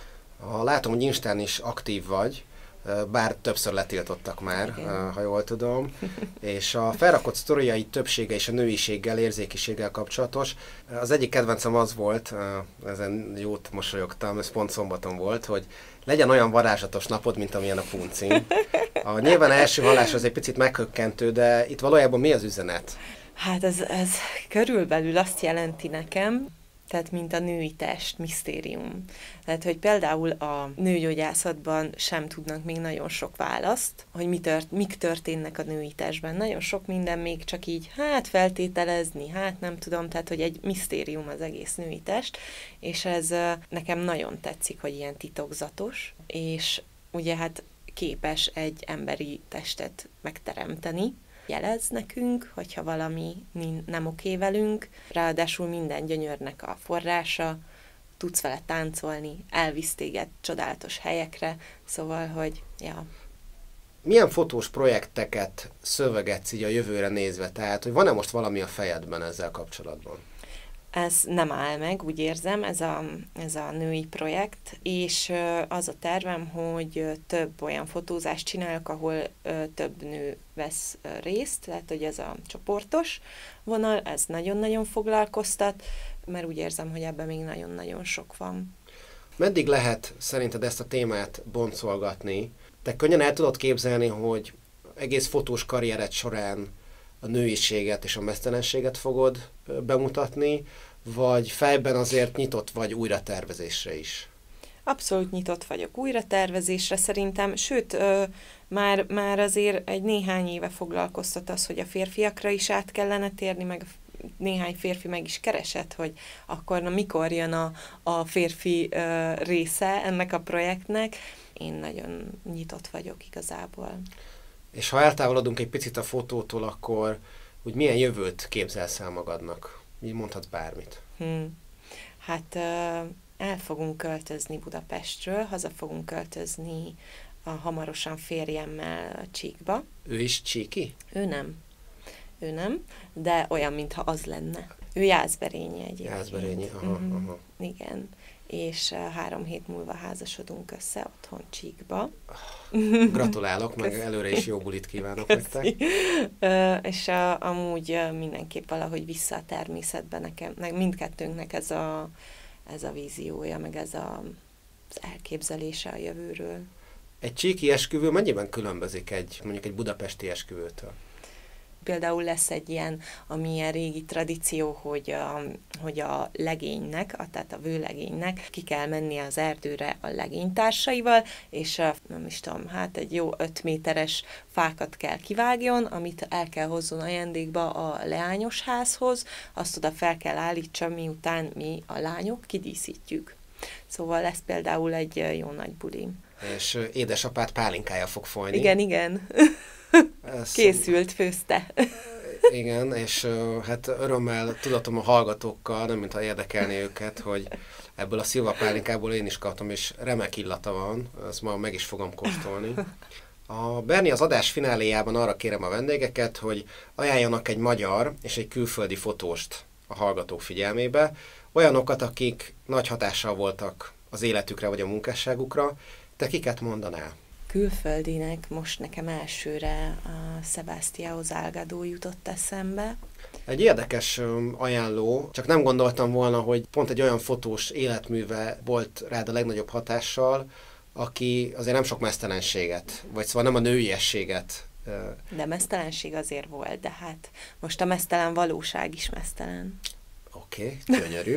[SPEAKER 1] Látom, hogy Instán is aktív vagy, bár többször letiltottak már, igen, ha jól tudom, és a felrakott sztoriai többsége és a nőiséggel, érzékiséggel kapcsolatos. Az egyik kedvencem az volt, ezen jót mosolyogtam, ez pont szombaton volt, hogy legyen olyan varázslatos napod, mint amilyen a puncin. A nyilván első hallás az egy picit meghökkentő, de itt valójában mi az üzenet?
[SPEAKER 2] Hát ez, ez körülbelül azt jelenti nekem, tehát mint a női test, misztérium. Tehát, hogy például a nőgyógyászatban sem tudnak még nagyon sok választ, hogy mi tört, mik történnek a női testben. Nagyon sok minden még csak így, hát feltételezni, hát nem tudom, tehát, hogy egy misztérium az egész női test, és ez nekem nagyon tetszik, hogy ilyen titokzatos, és ugye hát képes egy emberi testet megteremteni, jelez nekünk, hogyha valami nem oké velünk, ráadásul minden gyönyörnek a forrása, tudsz vele táncolni, elvisz téged csodálatos helyekre, szóval, hogy ja.
[SPEAKER 1] Milyen fotós projekteket szövegetsz így a jövőre nézve? Tehát, hogy van-e most valami a fejedben ezzel kapcsolatban?
[SPEAKER 2] Ez nem áll meg, úgy érzem, ez a, ez a női projekt, és az a tervem, hogy több olyan fotózást csinálok, ahol több nő vesz részt, tehát hogy ez a csoportos vonal, ez nagyon-nagyon foglalkoztat, mert úgy érzem, hogy ebben még nagyon-nagyon sok van.
[SPEAKER 1] Meddig lehet szerinted ezt a témát boncolgatni? Te könnyen el tudod képzelni, hogy egész fotós karriered során a nőiséget és a meztelenséget fogod bemutatni, vagy fejben azért nyitott vagy újratervezésre is?
[SPEAKER 2] Abszolút nyitott vagyok újratervezésre szerintem, sőt, ö, már, már azért egy néhány éve foglalkoztat az, hogy a férfiakra is át kellene térni, meg néhány férfi meg is keresett, hogy akkor na, mikor jön a, a férfi ö, része ennek a projektnek. Én nagyon nyitott vagyok igazából.
[SPEAKER 1] És ha eltávolodunk egy picit a fotótól, akkor úgy milyen jövőt képzelsz el magadnak? Így mondhatsz bármit.
[SPEAKER 2] Hmm. Hát el fogunk költözni Budapestről, haza fogunk költözni a hamarosan férjemmel Csíkba.
[SPEAKER 1] Ő is csíki?
[SPEAKER 2] Ő nem. Ő nem, de olyan, mintha az lenne. Ő Jászberényi egyébként.
[SPEAKER 1] Jászberényi, aha,
[SPEAKER 2] mm-hmm.
[SPEAKER 1] aha.
[SPEAKER 2] Igen. És uh, három hét múlva házasodunk össze otthon Csíkba.
[SPEAKER 1] Gratulálok, meg előre is jó bulit kívánok nektek.
[SPEAKER 2] Uh, és uh, amúgy uh, mindenképp valahogy vissza a természetbe nekem, mindkettőnknek ez a, ez a víziója, meg ez a, az elképzelése a jövőről.
[SPEAKER 1] Egy csíki esküvő mennyiben különbözik egy, mondjuk egy budapesti esküvőtől?
[SPEAKER 2] Például lesz egy ilyen, ami ilyen régi tradíció, hogy a, hogy a legénynek, a, tehát a vőlegénynek ki kell menni az erdőre a legénytársaival, és a, nem is tudom, hát egy jó öt méteres fákat kell kivágjon, amit el kell hozzon ajándékba a leányos házhoz, azt oda fel kell állítsa, miután mi a lányok kidíszítjük. Szóval lesz például egy jó nagy buli.
[SPEAKER 1] És édesapád pálinkája fog folyni.
[SPEAKER 2] Igen, igen. Készült, főzte.
[SPEAKER 1] Igen, és uh, hát örömmel tudatom a hallgatókkal, nem mintha érdekelni őket, hogy ebből a szilvapálinkából én is kaptam, és remek illata van, ezt ma meg is fogom kóstolni. A Berni az adás fináléjában arra kérem a vendégeket, hogy ajánljanak egy magyar és egy külföldi fotóst a hallgatók figyelmébe, olyanokat, akik nagy hatással voltak az életükre vagy a munkásságukra. Te kiket mondanál?
[SPEAKER 2] Külföldinek most nekem elsőre a Sebastião Salgado jutott eszembe.
[SPEAKER 1] Egy érdekes ajánló, csak nem gondoltam volna, hogy pont egy olyan fotós életműve volt rád a legnagyobb hatással, aki azért nem sok meztelenséget, vagy szóval nem a nőiességet.
[SPEAKER 2] De meztelenség azért volt, de hát most a meztelen valóság is meztelen.
[SPEAKER 1] Oké, okay, gyönyörű.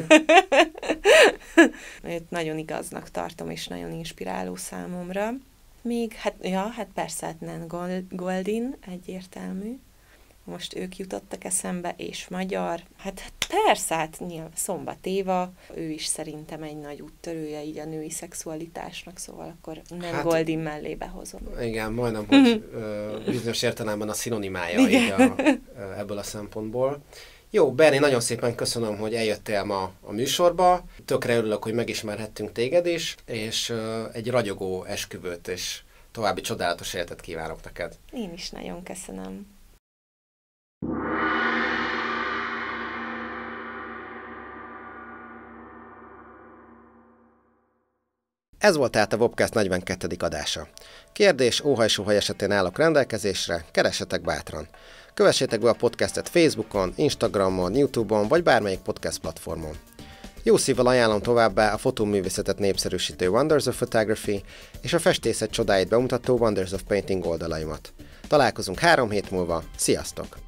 [SPEAKER 2] Őt nagyon igaznak tartom, és nagyon inspiráló számomra. Még, hát, ja, hát persze, hát Nan Goldin, egyértelmű. Most ők jutottak eszembe, és magyar. Hát persze, hát nyilván Szombat Éva, ő is szerintem egy nagy úttörője így a női szexualitásnak, szóval akkor Nan hát, Goldin mellé behozom.
[SPEAKER 1] Igen, majdnem, hogy ö, bizonyos értelemben a szinonimája így a, ebből a szempontból. Jó, Berni, nagyon szépen köszönöm, hogy eljöttél ma a műsorba. Tökre örülök, hogy megismerhettünk téged is, és ö, egy ragyogó esküvőt és további csodálatos életet kívánok neked.
[SPEAKER 2] Én is nagyon köszönöm.
[SPEAKER 1] Ez volt tehát a Vobcast negyvenkettedik adása. Kérdés, óhaj-sóhaj esetén állok rendelkezésre, keressetek bátran. Kövessétek be a podcastet Facebookon, Instagramon, YouTube-on vagy bármelyik podcast platformon. Jó szívvel ajánlom továbbá a fotóművészetet népszerűsítő Wonders of Photography és a festészet csodáit bemutató Wonders of Painting oldalaimat. Találkozunk három hét múlva, sziasztok!